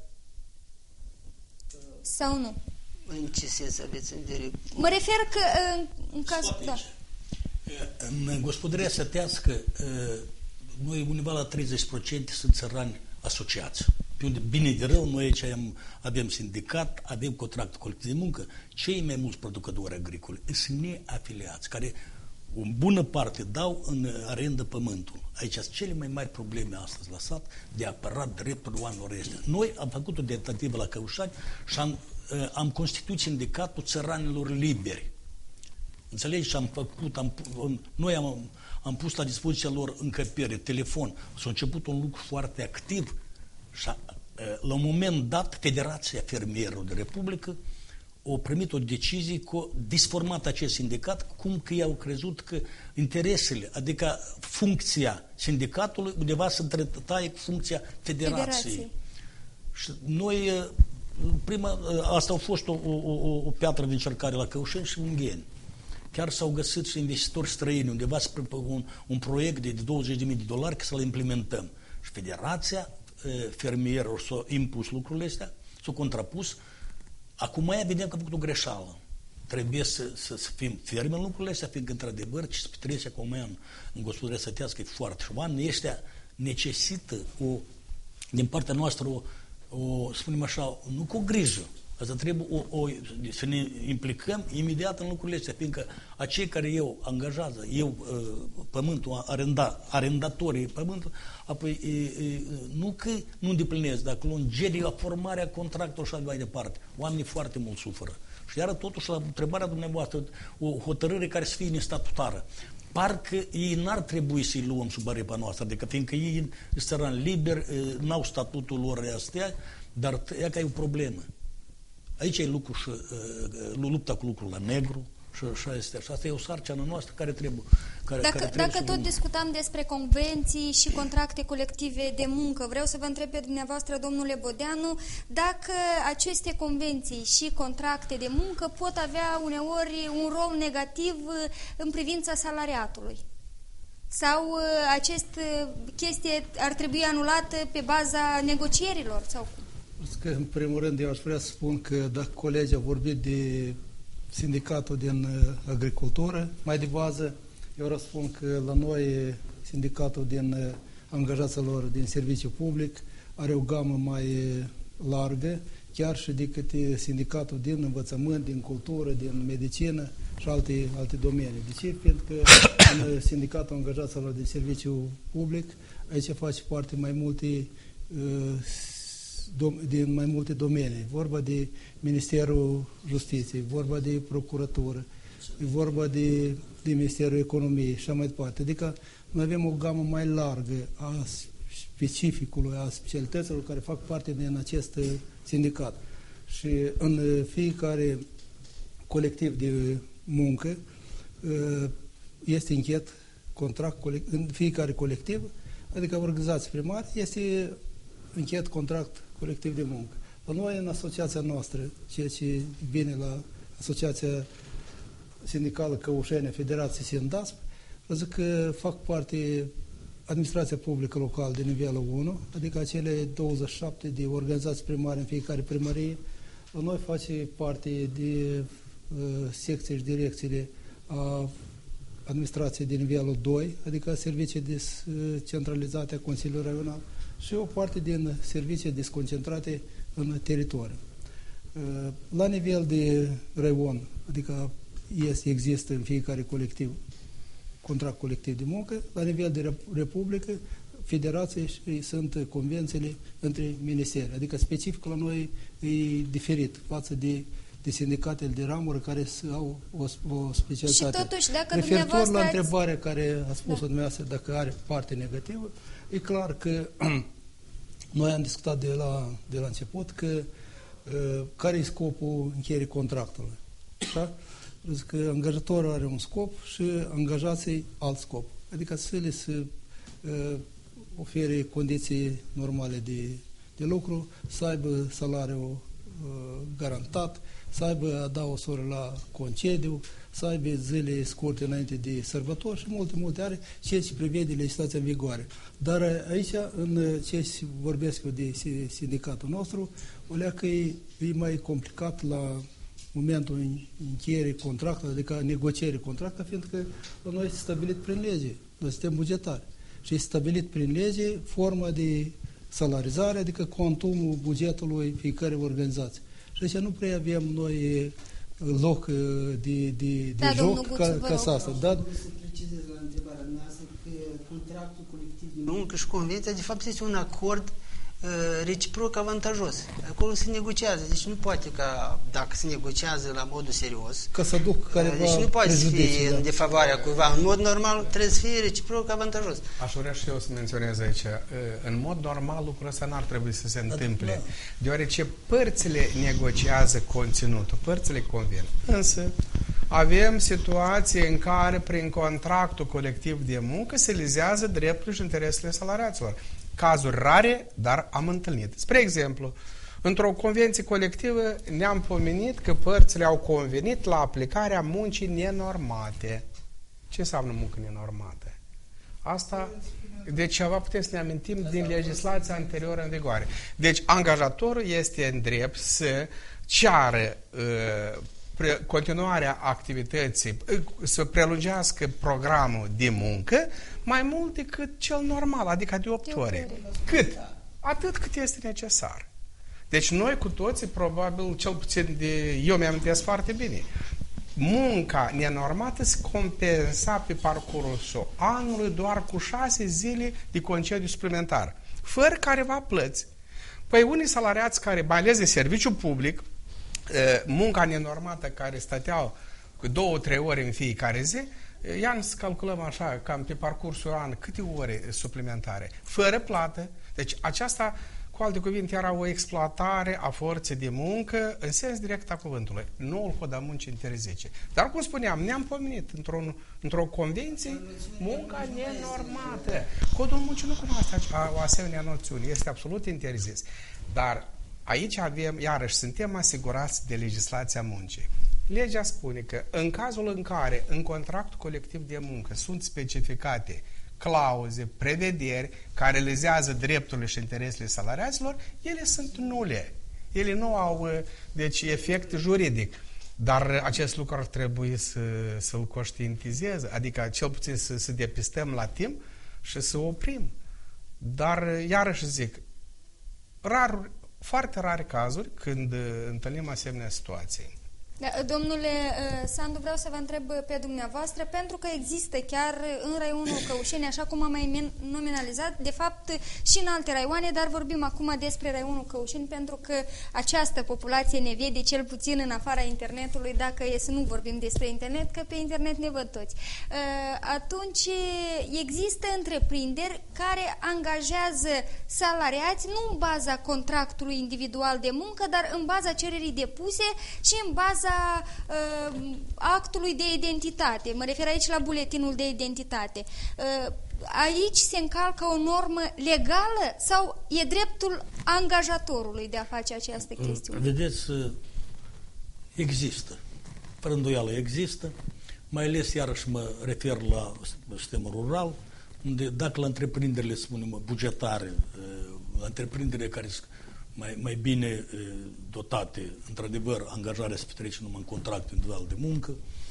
Sau nu? În ce sens aveți în vedere? Mă refer că în, în caz... Da. În gospodăria sătească, noi undeva la treizeci la sută sunt țărani asociați. Pe unde, bine de rău, noi aici am, avem sindicat, avem contract colectiv de muncă. Cei mai mulți producători agricoli sunt neafiliați, care o bună parte dau în arendă pământul. Aici sunt cele mai mari probleme astăzi la sat de a apăra dreptul oamenilor ăștia. Noi am făcut o tentativă la Căușani și am, am constituit sindicatul țăranilor liberi. Înțelegi? Și am făcut, am, noi am, am pus la dispoziția lor încăpere, telefon. S-a început un lucru foarte activ și la un moment dat, Federația Fermierilor de Republică a primit o decizie că a disformat acest sindicat, cum că i-au crezut că interesele, adică funcția sindicatului, undeva se taie cu funcția Federației. Federație. Și noi, prima, asta a fost o, o, o piatră de încercare la Căușeni și Ungheni. Chiar s-au găsit și investitori străini, undeva spre un, un proiect de douăzeci de mii de dolari, că să-l implementăm. Și Federația Fermierilor s-a impus lucrurile astea, s-a contrapus. Acum mai vedem că a făcut o greșeală. Trebuie să, să, să fim fermi în lucrurile astea, fiindcă într-adevăr ce se petrece acum în, în gospodăria sătească e foarte. Și oamenii ăștia necesită o, din partea noastră o, o, spunem așa, nu cu o grijă. Asta trebuie o, o, să ne implicăm imediat în lucrurile astea, fiindcă acei care eu angajează, eu pământul, arenda, arendatorii pământul, apoi e, e, nu că nu îndeplinesc, dacă lungerii, formarea contractului și mai departe. Oamenii foarte mult suferă. Și iară totuși la întrebarea dumneavoastră, o hotărâre care să fie nestatutară. Parcă ei n-ar trebui să-i luăm sub arepa noastră, adică fiindcă ei sunt țărani liberi, n-au statutul lor astea, dar ea că e o problemă. Aici e lucru și, uh, lupta cu lucrul la negru și așa este. Și asta e o sarcină noastră care trebuie. Care, dacă care trebuie dacă tot discutam despre convenții și contracte colective de muncă, vreau să vă întreb pe dumneavoastră, domnule Bodeanu, dacă aceste convenții și contracte de muncă pot avea uneori un rol negativ în privința salariatului. Sau acest chestie ar trebui anulată pe baza negocierilor? Sau cum? Că, în primul rând, eu aș vrea să spun că dacă colegii au vorbit de sindicatul din agricultură, mai de bază, eu vreau să spun că la noi sindicatul din angajaților din serviciu public are o gamă mai largă, chiar și decât sindicatul din învățământ, din cultură, din medicină și alte, alte domenii. De ce? Pentru că în sindicatul angajaților din serviciu public, aici face parte mai multe din mai multe domenii. Vorba de Ministerul Justiției, vorba de Procuratură, vorba de, de Ministerul Economiei și așa mai departe. Adică noi avem o gamă mai largă a specificului, a specialităților care fac parte din acest sindicat. Și în fiecare colectiv de muncă este închet contract, în fiecare colectiv, adică organizație primară, este închet contract colectiv de muncă. La noi, în asociația noastră, ceea ce vine la Asociația Sindicală Căușeni, Federație Sindasp, zic că fac parte administrația publică locală de nivelul unu, adică acele douăzeci și șapte de organizații primare în fiecare primărie. La noi face parte de uh, secții și direcțiile a administrației de nivelul doi, adică servicii descentralizate a Consiliului Regional, și o parte din servicii desconcentrate în teritoriu. La nivel de raion, adică este, există în fiecare colectiv contract colectiv de muncă, la nivel de republică, federație și sunt convențiile între ministeri. Adică specific la noi e diferit față de, de sindicatele de ramură care au o, o specialitate. Și totuși, dacă referitor la ați... întrebarea care a spus-o da. dumneavoastră, dacă are parte negativă, e clar că noi am discutat de la, de la început că uh, care e scopul încheierii contractului. Da? Zic că angajatorul are un scop și angajații alt scop. Adică să le să uh, ofere condiții normale de, de lucru, să aibă salariul uh, garantat, să aibă adaosuri la concediu, să aibă zile scurte înainte de sărbători și multe, multe are ceea ce prevede legislația în vigoare. Dar aici, în ceea ce vorbesc eu de sindicatul nostru, o leacă e, e mai complicat la momentul încheierii contractului, adică negocierii contractului, fiindcă noi este stabilit prin lege, noi suntem bugetari. Și este stabilit prin lege forma de salarizare, adică contumul bugetului fiecare organizație. Și aici nu prea avem noi loc de, de, de da, joc ca, ca să asta. Da, să precizez la întrebarea noastră că contractul colectiv de muncă și convenția, de fapt, este un acord reciproc avantajos. Acolo se negociază, deci nu poate ca, dacă se negociază la modul serios, ca să duc careva deci nu poate să fie da. în defavoarea cuiva. În mod normal trebuie să fie reciproc avantajos. Aș vrea și eu să menționez aici, în mod normal lucrul ăsta n-ar trebui să se întâmple, deoarece părțile negociază conținutul, părțile convin. Însă avem situații în care prin contractul colectiv de muncă se lizează drepturile și interesele salariaților. Cazuri rare, dar am întâlnit. Spre exemplu, într-o convenție colectivă ne-am pomenit că părțile au convenit la aplicarea muncii nenormate. Ce înseamnă muncă nenormată? Asta, de ceva putem să ne amintim din legislația anterioară în vigoare. Deci, angajatorul este în drept să ceară uh, pre, continuarea activității, uh, să prelungească programul de muncă mai mult decât cel normal, adică de opt ore. Cât? Atât cât este necesar. Deci noi cu toții, probabil, cel puțin de, eu mi-amintesc foarte bine, munca nenormată se compensa pe parcursul anului doar cu șase zile de concediu suplimentar, fără careva plăți. Păi unii salariați care, mai ales de serviciu public, munca nenormată care stăteau cu două, trei ore în fiecare zi, ia să calculăm așa, cam pe parcursul an, câte ore suplimentare, fără plată. Deci aceasta, cu alte cuvinte, era o exploatare a forței de muncă în sens direct a cuvântului. Noul cod al muncii interzice. Dar, cum spuneam, ne-am pomenit într-o într-o convenție munca nenormată. Codul muncii nu cunoaște o asemenea noțiune. Este absolut interzis. Dar aici avem, iarăși, suntem asigurați de legislația muncii. Legea spune că în cazul în care în contractul colectiv de muncă sunt specificate clauze, prevederi care lezează drepturile și interesele salariaților, ele sunt nule. Ele nu au, deci, efect juridic. Dar acest lucru ar trebui să, să-l conștientizeze, adică cel puțin să, să depistăm la timp și să oprim. Dar, iarăși zic, rar, foarte rare cazuri când întâlnim asemenea situații. Da, domnule Sandu, vreau să vă întreb pe dumneavoastră, pentru că există chiar în raionul Căușeni, așa cum am mai nominalizat, de fapt și în alte raioane, dar vorbim acum despre raionul Căușeni, pentru că această populație ne vede cel puțin în afara internetului, dacă e să nu vorbim despre internet, că pe internet ne văd toți. Atunci există întreprinderi care angajează salariați nu în baza contractului individual de muncă, dar în baza cererii depuse și în baza uh, actului de identitate. Mă refer aici la buletinul de identitate. Uh, aici se încalcă o normă legală sau e dreptul angajatorului de a face această chestiune? Vedeți, există. Fără îndoială există. Mai ales, iarăși, mă refer la sistemul rural, unde dacă la întreprinderile, spunem, bugetare, la întreprinderile care mai, mai bine dotate, într-adevăr, angajarea se petrece numai în contract individual de muncă.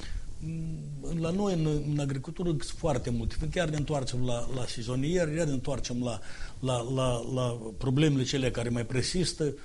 La noi, în, în agricultură, sunt foarte multe. Chiar ne întoarcem la, la sezonieri, iar ne întoarcem la, la, la, la problemele cele care mai persistă,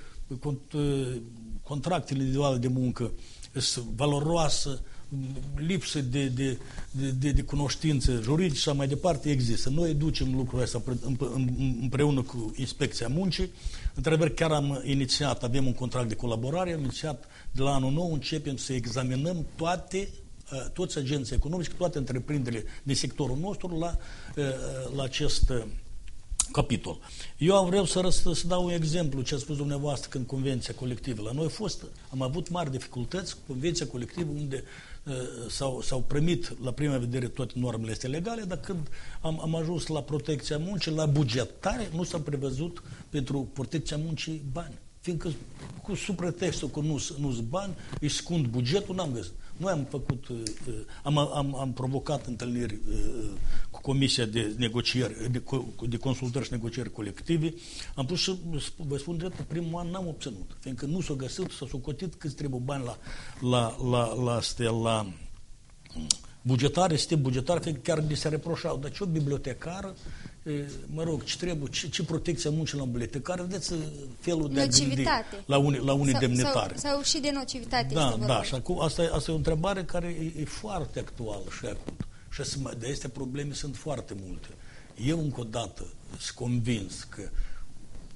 contractele individuale de muncă sunt valoroase, lipsă de, de, de, de, de cunoștințe juridice și mai departe există. Noi ducem lucrurile astea împreună cu Inspecția Muncii. Într-adevăr, chiar am inițiat, avem un contract de colaborare, am inițiat de la anul nou, începem să examinăm toate, toți agenții economici, toate întreprinderile din sectorul nostru la, la acest capitol. Eu am vreau să, răst, să dau un exemplu ce a spus dumneavoastră când convenția colectivă. La noi a fost, am avut mari dificultăți cu convenția colectivă unde uh, s-au, s-au primit la prima vedere toate normele astea legale, dar când am, am ajuns la protecția muncii, la bugetare, nu s-a prevăzut pentru protecția muncii bani. Fiindcă cu sub pretextul că nu sunt bani, își scund bugetul, n-am găsit. Noi am făcut, am, am, am provocat întâlniri cu Comisia de negocieri, de, de consultări și negocieri colective. Am pus și, vă spun drept, primul an n-am obținut, fiindcă nu s-a găsit, s-a socotit câți trebuie bani la, la, la, la, la, la bugetare, sistem bugetar, fiindcă chiar li se reproșau, dar ce o bibliotecară, mă rog, ce trebuie, ce, ce protecția muncii la bibliotecară, vedeți felul de a gândi la unii, la unii demnitari. Sau, sau și de nocivitate. Da, da, și acum asta, asta e o întrebare care e, e foarte actuală și acut. Și de aceste probleme sunt foarte multe. Eu încă o dată sunt convins că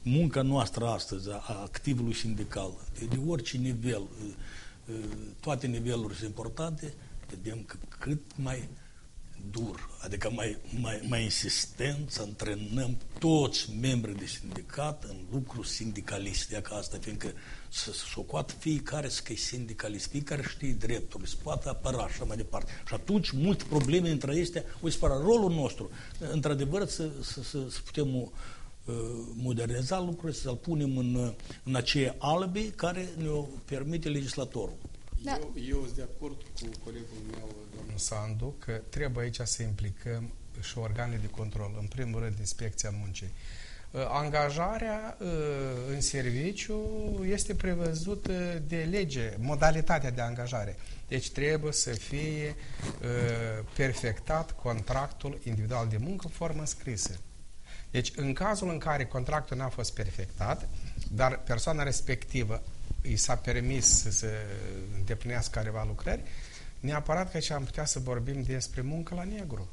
munca noastră astăzi a activului sindical, de orice nivel, toate nivelurile sunt importante, vedem că cât mai dur, adică mai, mai, mai insistent să antrenăm toți membrii de sindicat în lucru sindicalist, de asta, fiindcă să socoată fiecare să că e sindicalist, fiecare știe drepturile, se poate apăra și așa mai departe. Și atunci multe probleme între acestea, o spune rolul nostru, într-adevăr să, să, să, să putem uh, moderniza lucrurile, să-l punem în, în aceea albe care ne-o permite legislatorul. Da. Eu, eu sunt de acord cu colegul meu, domnul Sandu, că trebuie aici să implicăm și organele de control, în primul rând Inspecția Muncii. Angajarea în serviciu este prevăzută de lege, modalitatea de angajare. Deci trebuie să fie perfectat contractul individual de muncă în formă scrisă. Deci în cazul în care contractul n-a fost perfectat, dar persoana respectivă i s-a permis să se îndeplinească careva lucrări, neapărat că aici am putea să vorbim despre muncă la negru.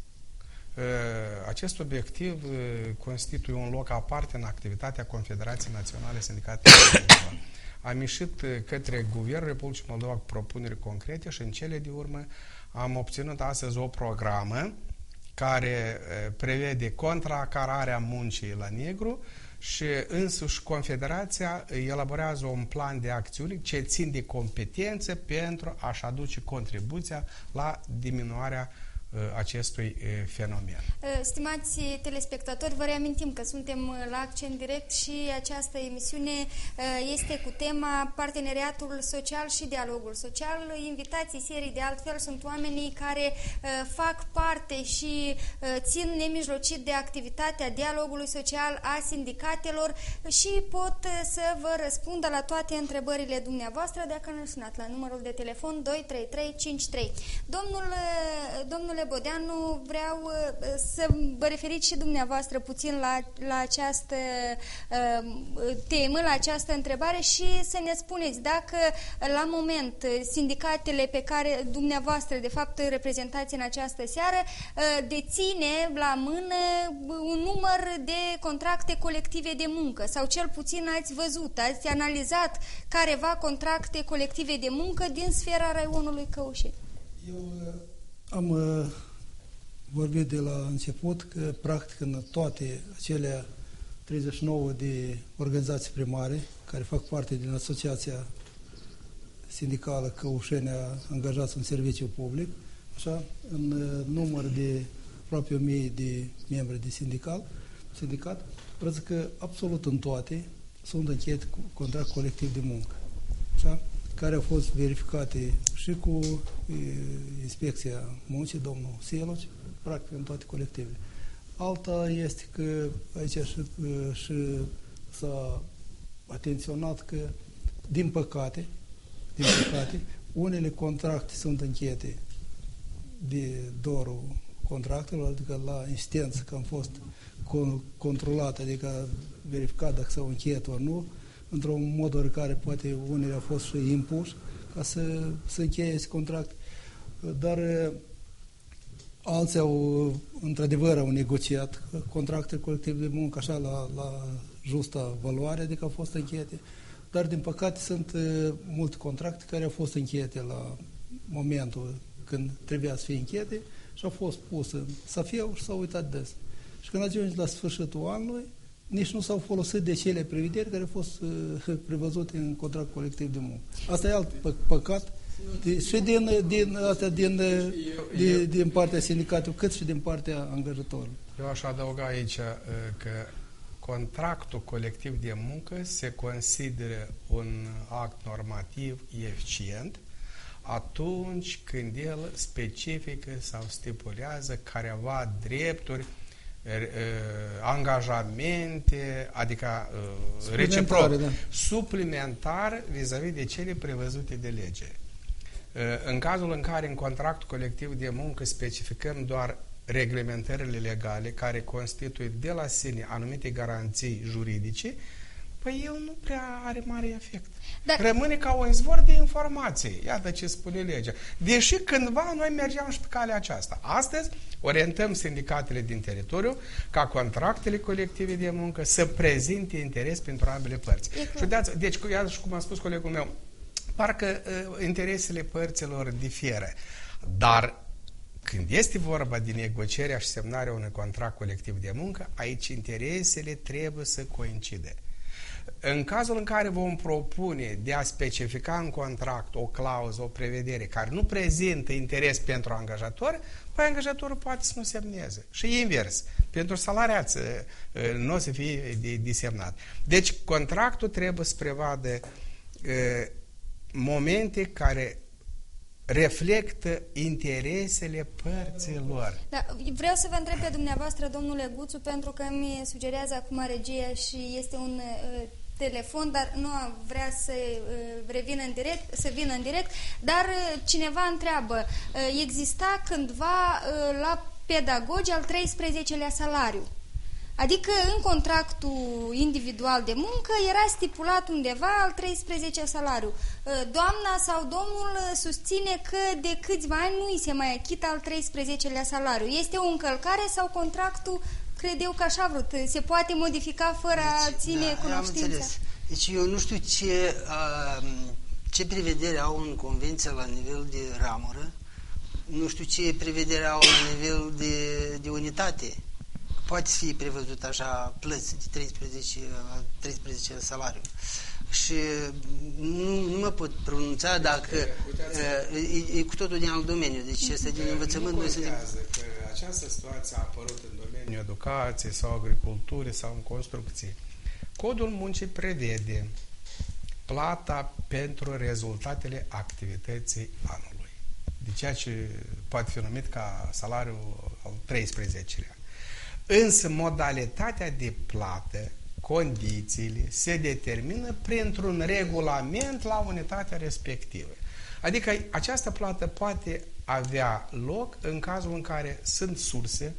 Acest obiectiv constituie un loc aparte în activitatea Confederației Naționale Sindicatelor Moldova. Am ieșit către Guvernul Republicii Moldova cu propuneri concrete și în cele de urmă am obținut astăzi o programă care prevede contracararea muncii la negru și însuși Confederația elaborează un plan de acțiuni ce țin de competențe pentru a-și aduce contribuția la diminuarea acestui fenomen. Stimați telespectatori, vă reamintim că suntem la Accent Direct și această emisiune este cu tema Parteneriatul Social și Dialogul Social. Invitații serii de altfel sunt oamenii care fac parte și țin nemijlocit de activitatea dialogului social a sindicatelor și pot să vă răspundă la toate întrebările dumneavoastră dacă ne sunați la numărul de telefon doi trei trei cinci trei. Domnul, domnule Bodeanu, vreau să vă referiți și dumneavoastră puțin la, la această uh, temă, la această întrebare și să ne spuneți dacă la moment sindicatele pe care dumneavoastră de fapt reprezentați în această seară uh, deține la mână un număr de contracte colective de muncă sau cel puțin ați văzut, ați analizat careva contracte colective de muncă din sfera raionului Căușeni. Eu am uh, vorbit de la început că, practic, în toate acele treizeci și nouă de organizații primare care fac parte din Asociația Sindicală Căușeni a Angajați în Serviciu Public, așa, în uh, număr de aproape o mie de membri de sindical, sindicat, vreau că absolut în toate sunt încheiate cu contract colectiv de muncă, așa, care au fost verificate și cu e, Inspecția Muncii, domnul Seloci, practic în toate colectivele. Alta este că aici și, și s-a atenționat că, din păcate, din păcate, unele contracte sunt încheiate de dorul contractelor, adică la instanță că am fost controlat, adică verificat dacă s-au încheiat ori nu, într-un mod oricare, poate unele au fost și impuși ca să, să încheie acest contract, dar alții au, într-adevăr, au negociat contracte colective de muncă așa la, la justa valoare, adică au fost încheiate, dar din păcate sunt multe contracte care au fost încheiate la momentul când trebuia să fie încheiate și au fost puse în safeu și s-au uitat des. Și când ajungi la sfârșitul anului, nici nu s-au folosit de cele prevederi care au fost uh, prevăzute în contract colectiv de muncă. Asta e alt pă păcat de, și din, din, asta, din, eu, de, eu, din partea sindicatului, cât și din partea angajatorului. Eu aș adăuga aici uh, că contractul colectiv de muncă se consideră un act normativ eficient atunci când el specifică sau stipulează careva drepturi, angajamente, adică reciproc, da. Suplimentar vis-a-vis de cele prevăzute de lege. În cazul în care în contractul colectiv de muncă specificăm doar reglementările legale care constituie de la sine anumite garanții juridice, păi el nu prea are mare efect. Dar... Rămâne ca un izvor de informații. Iată ce spune legea. Deși cândva noi mergeam și pe calea aceasta. Astăzi orientăm sindicatele din teritoriu ca contractele colective de muncă să prezinte interes pentru ambele părți. Și uitați, deci, iată și cum a spus colegul meu, parcă uh, interesele părților diferă. Dar când este vorba de negocierea și semnarea unui contract colectiv de muncă, aici interesele trebuie să coincide. În cazul în care vom propune de a specifica în contract o clauză, o prevedere care nu prezintă interes pentru angajator, păi angajatorul poate să nu semneze. Și invers, pentru salariați nu o să fie desemnat. Deci contractul trebuie să prevadă momente care reflectă interesele părților. Da, vreau să vă întreb pe dumneavoastră, domnule Guțu, pentru că mi sugerează acum regia și este un uh, telefon, dar nu vrea să uh, revină în direct, să vină în direct, dar uh, cineva întreabă, uh, exista cândva uh, la pedagogi al treisprezecelea salariu. Adică în contractul individual de muncă era stipulat undeva al treisprezecea salariu. Doamna sau domnul susține că de câțiva ani nu îi se mai achită al treisprezecelea salariu. Este o încălcare sau contractul, cred eu că așa vrut, se poate modifica fără a ține deci, cunoștința? Deci eu nu știu ce, ce prevedere au în convenție la nivel de ramură, nu știu ce prevedere au la nivel de, de unitate. Poate fi prevăzut așa plăți de treisprezece, treisprezece salariu. Și nu, nu mă pot pronunța dacă e, e cu totul din alt domeniu. Deci este din învățământ. Nu contează că această situație a apărut în domeniul educației sau agriculturii sau în construcții. Codul muncii prevede plata pentru rezultatele activității anului. De ceea ce poate fi numit ca salariul al treisprezecelea. Însă modalitatea de plată, condițiile, se determină printr-un regulament la unitatea respectivă. Adică această plată poate avea loc în cazul în care sunt surse,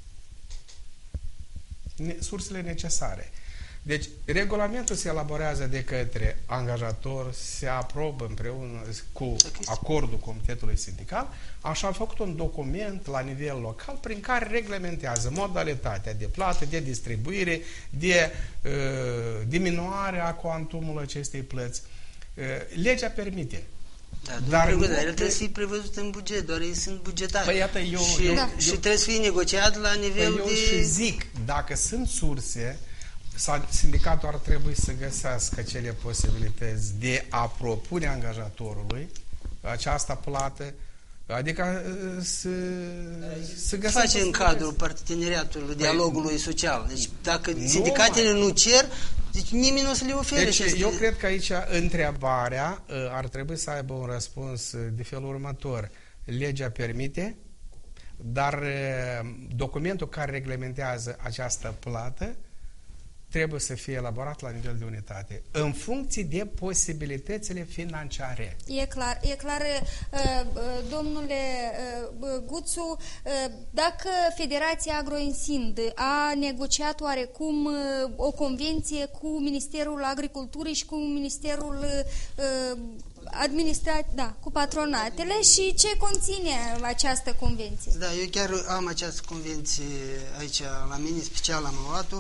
sursele necesare. Deci, regulamentul se elaborează de către angajator, se aprobă împreună cu acordul Comitetului Sindical, așa a făcut un document la nivel local prin care reglementează modalitatea de plată, de distribuire, de uh, diminuare a cuantumului acestei plăți. Uh, legea permite. Da, dar el trebuie să fie prevăzut în buget, doar ei sunt bugetari. Păi iată, eu, și, eu, da. și eu, trebuie să fie negociat la nivel păi eu de... și zic, dacă sunt surse, sindicatul ar trebui să găsească cele posibilități de a propune angajatorului această plată, adică să, să găsească... Face în cadrul parteneriatului, dialogului social. Deci dacă nu sindicatele mai... nu cer, deci nimeni nu o să le ofere. Deci aceste... eu cred că aici întrebarea ar trebui să aibă un răspuns de felul următor. Legea permite, dar documentul care reglementează această plată trebuie să fie elaborat la nivel de unitate, în funcție de posibilitățile financiare. E clar, e clar, domnule Guțu, dacă Federația Agroinsind a negociat oarecum o convenție cu Ministerul Agriculturii și cu Ministerul Administrației, da, cu patronatele, și ce conține această convenție? Da, eu chiar am această convenție aici la mine, special am luat-o.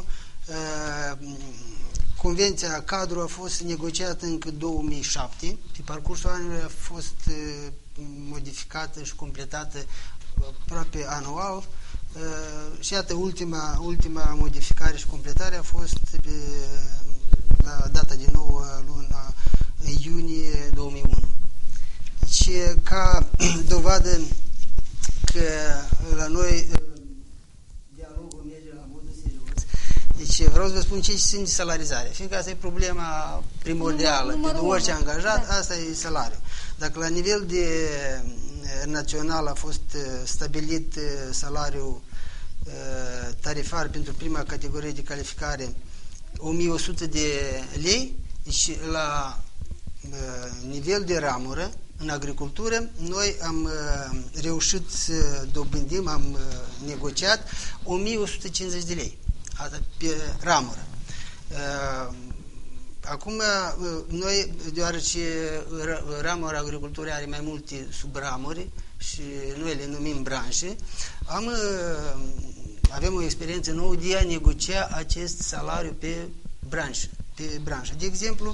Convenția cadru a fost negociată încă două mii șapte, pe parcursul anului a fost modificată și completată aproape anual și iată ultima, ultima modificare și completare a fost pe, la data de nouă luna iunie două mii unu. Deci ca dovadă că la noi dialogul merge la modul serios. Deci vreau să vă spun ce sunt de salarizare, fiindcă asta e problema primordială Număr, pentru orice unu. angajat, Da. asta e salariul. Dacă la nivel de național a fost stabilit salariul tarifar pentru prima categorie de calificare o mie o sută de lei, deci la nivel de ramură, în agricultură, noi am reușit să dobândim, am negociat o mie o sută cincizeci de lei. Asta pe ramură. Acum, noi, deoarece ramura agriculturii are mai multe subramuri și noi le numim branșe, am, avem o experiență nouă de a negocia acest salariu pe branșă. Pe branșă. De exemplu,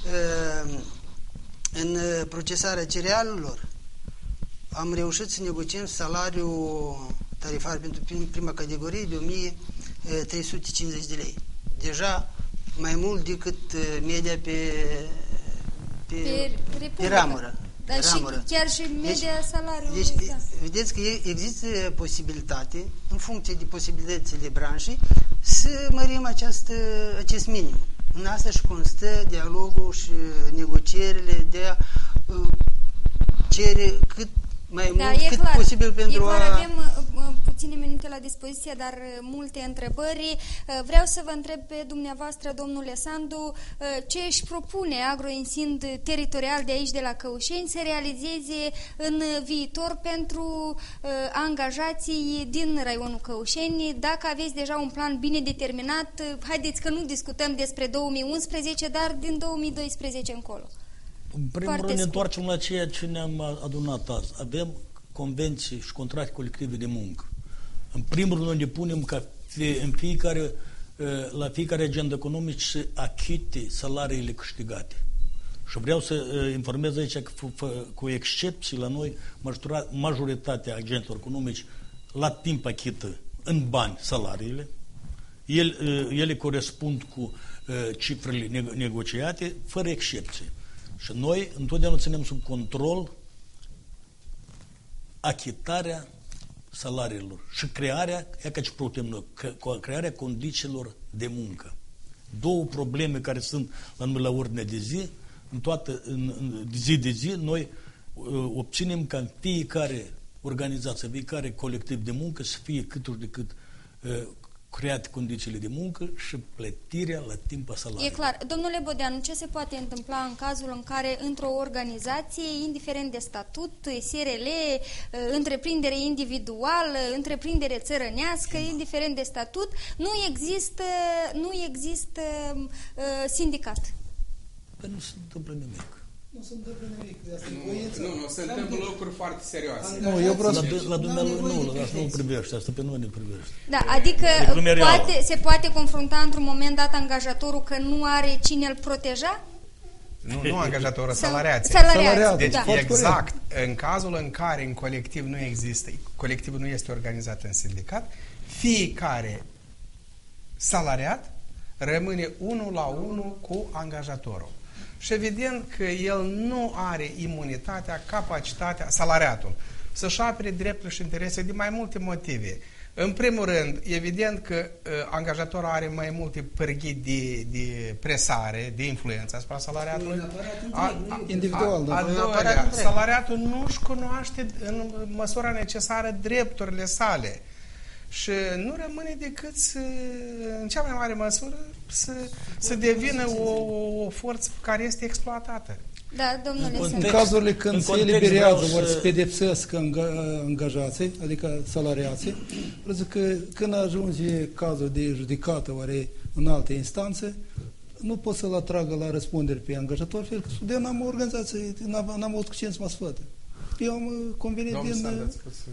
în procesarea cerealelor am reușit să negociem salariul tarifar pentru prima categorie de o mie trei sute cincizeci de lei. Deja mai mult decât media pe, pe, pe, pe ramură. Dar și chiar și media deci, salariului. Deci, da. Vedeți că există posibilitate, în funcție de posibilitățile branșei, să mărim această, acest minim. În asta și constă dialogul și negocierile de a uh, cere cât mai da, mult, cât clar, posibil pentru e clar, a... avem uh, puține minute la dispoziție, dar uh, multe întrebări. Uh, vreau să vă întreb pe dumneavoastră, domnule Sandu, uh, ce își propune Agroinsind teritorial de aici, de la Căușeni, să realizeze în viitor pentru uh, angajații din raionul Căușeni. Dacă aveți deja un plan bine determinat, uh, haideți că nu discutăm despre două mii unsprezece, dar din două mii doisprezece încolo. În primul Foarte rând, ne întoarcem la ceea ce ne-am adunat azi. Avem convenții și contracte colective de muncă. În primul rând, ne punem ca în fiecare, la fiecare agent economic să achite salariile câștigate. Și vreau să informez aici că, cu excepții, la noi, majoritatea agenților economici la timp achită în bani salariile. Ele, ele corespund cu cifrele negociate, fără excepție. Și noi întotdeauna ținem sub control achitarea salariilor și crearea, e ca ce putem noi, crearea condițiilor de muncă. Două probleme care sunt la noi la ordine de zi, în toată, în, în zi de zi, noi uh, obținem ca în fiecare organizație, fiecare colectiv de muncă să fie cât ori de cât uh, create condițiile de muncă și plătirea la timp a salariului. E clar. Domnule Bodeanu, ce se poate întâmpla în cazul în care într-o organizație, indiferent de statut, S R L, întreprindere individuală, întreprindere țărănească, indiferent de statut, nu există, nu există uh, sindicat? Păi nu se întâmplă nimic. Nu se întâmplă nimic. Nu, nu, nu, se întâmplă lucruri foarte serioase. Nu, eu vreau să... La, la dumnealui nu, la asta nu privește, asta pe noi ne privește. Da, adică poate, se poate confrunta într-un moment dat angajatorul că nu are cine îl proteja? Nu, nu angajatorul, salariații. Salariații, deci da. exact, în cazul în care în colectiv nu există, colectivul nu este organizat în sindicat, fiecare salariat rămâne unul la unul cu angajatorul. Și evident că el nu are imunitatea, capacitatea, salariatul, să-și apere drepturi și interese din mai multe motive. În primul rând, evident că uh, angajatorul are mai multe pârghii de, de presare, de influență asupra salariatului. A, a, individual, da. A, a doilea, salariatul nu își cunoaște în măsura necesară drepturile sale. Și nu rămâne decât să, în cea mai mare măsură să, să devină o, o forță care este exploatată. Da, domnule. În, în cazurile când se eliberează, să... ori se pedepsesc angajații, adică salariații, zic că când ajunge cazul de judecată, ori în alte instanțe, nu pot să-l atragă la răspundere pe angajator, fiindcă studiat n-am o organizație, n-am avut cu cine să mă sfătă. Eu am convenit Domnul din... Sandu,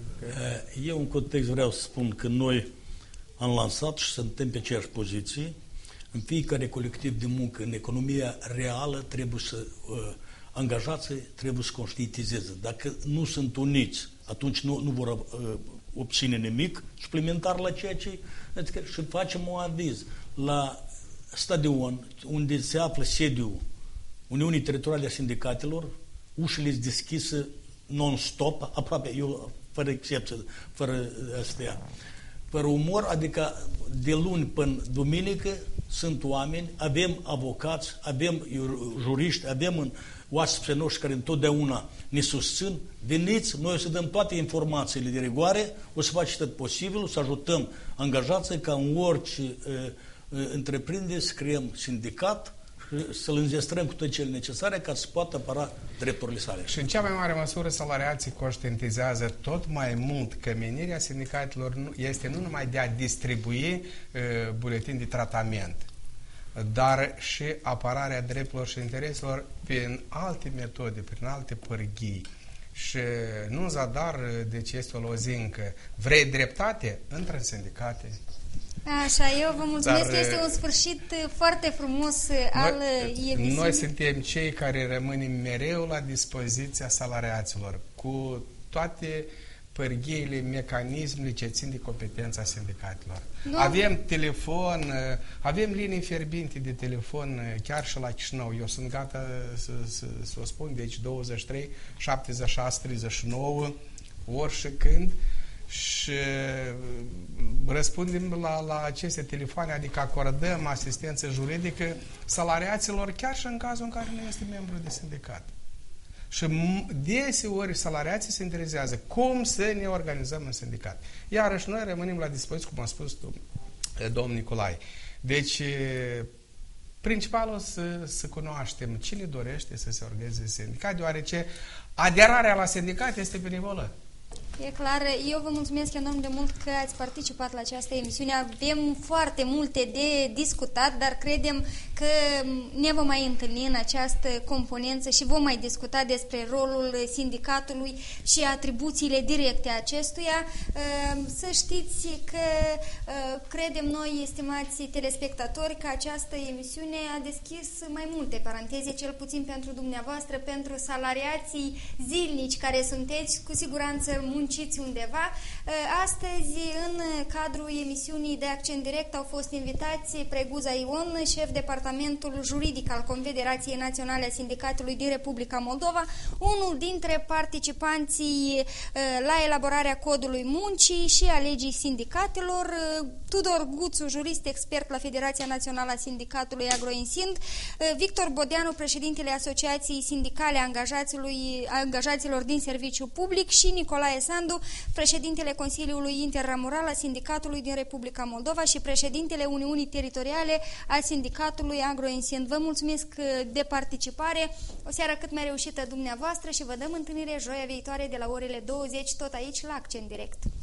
Eu în context vreau să spun că noi am lansat și suntem pe aceeași poziție. În fiecare colectiv de muncă, în economia reală, trebuie să uh, angajații trebuie să conștientizeze. Dacă nu sunt uniți, atunci nu, nu vor uh, obține nimic suplimentar la ceea ce... Adică, și facem un aviz la stadion, unde se află sediul Uniunii Teritoriale a Sindicatelor, ușile sunt deschise non-stop, aproape, eu, fără excepție, fără astea, fără umor, adică de luni până duminică sunt oameni, avem avocați, avem juriști, avem oaspeții noștri care întotdeauna ne susțin, veniți, noi o să dăm toate informațiile de rigoare, o să facem tot posibil, să ajutăm angajații ca în orice uh, uh, întreprindere să creăm sindicat, să-l înzestrăm cu tot cele necesare ca să poată apăra drepturile sale. Și în cea mai mare măsură salariații conștientizează tot mai mult că menirea sindicatelor este nu numai de a distribui uh, buletin de tratament. dar și apărarea drepturilor și intereselor prin alte metode, prin alte pârghii. Și nu în zadar, deci este o lozincă. Vrei dreptate? Intră în sindicate. Așa, eu vă mulțumesc Dar, că este un sfârșit foarte frumos al emisiunii. Noi suntem cei care rămânem mereu la dispoziția salariaților, cu toate pârghiile, mecanismele ce țin de competența sindicatelor. Nu. Avem telefon, avem linii fierbinte de telefon chiar și la Chișinău. Eu sunt gata să, să, să o spun, deci douăzeci și trei șaptezeci și șase treizeci și nouă, ori și când, și răspundem la, la aceste telefoane, adică acordăm asistență juridică salariaților chiar și în cazul în care nu este membru de sindicat. Și deseori salariații se interesează cum să ne organizăm în sindicat. Iarăși noi rămânem la dispoziție, cum a spus tu, domn Nicolae. Deci, principalul să, să cunoaștem cine dorește să se organizeze sindicat, deoarece aderarea la sindicat este benevolă. E clar, eu vă mulțumesc enorm de mult că ați participat la această emisiune. Avem foarte multe de discutat, dar credem că ne vom mai întâlni în această componență și vom mai discuta despre rolul sindicatului și atribuțiile directe acestuia. Să știți că credem noi, estimați telespectatori, că această emisiune a deschis mai multe paranteze, cel puțin pentru dumneavoastră, pentru salariații zilnici care sunteți, cu siguranță munciți undeva. Astăzi, în cadrul emisiunii de Accent Direct, au fost invitați Preguza Ion, șef departamentul juridic al Confederației Naționale a Sindicatului din Republica Moldova, unul dintre participanții la elaborarea codului muncii și a legii sindicatelor, Tudor Guțu, jurist expert la Federația Națională a Sindicatului Agroinsind, Victor Bodeanu, președintele Asociației Sindicale Angajaților din Serviciu Public și Nicolae Sandu, președintele Consiliului Interramural al Sindicatului din Republica Moldova și președintele Uniunii Teritoriale al Sindicatului Agroinsind. Vă mulțumesc de participare, o seară cât mai reușită dumneavoastră și vă dăm întâlnire joia viitoare de la orele douăzeci, tot aici la Accent Direct.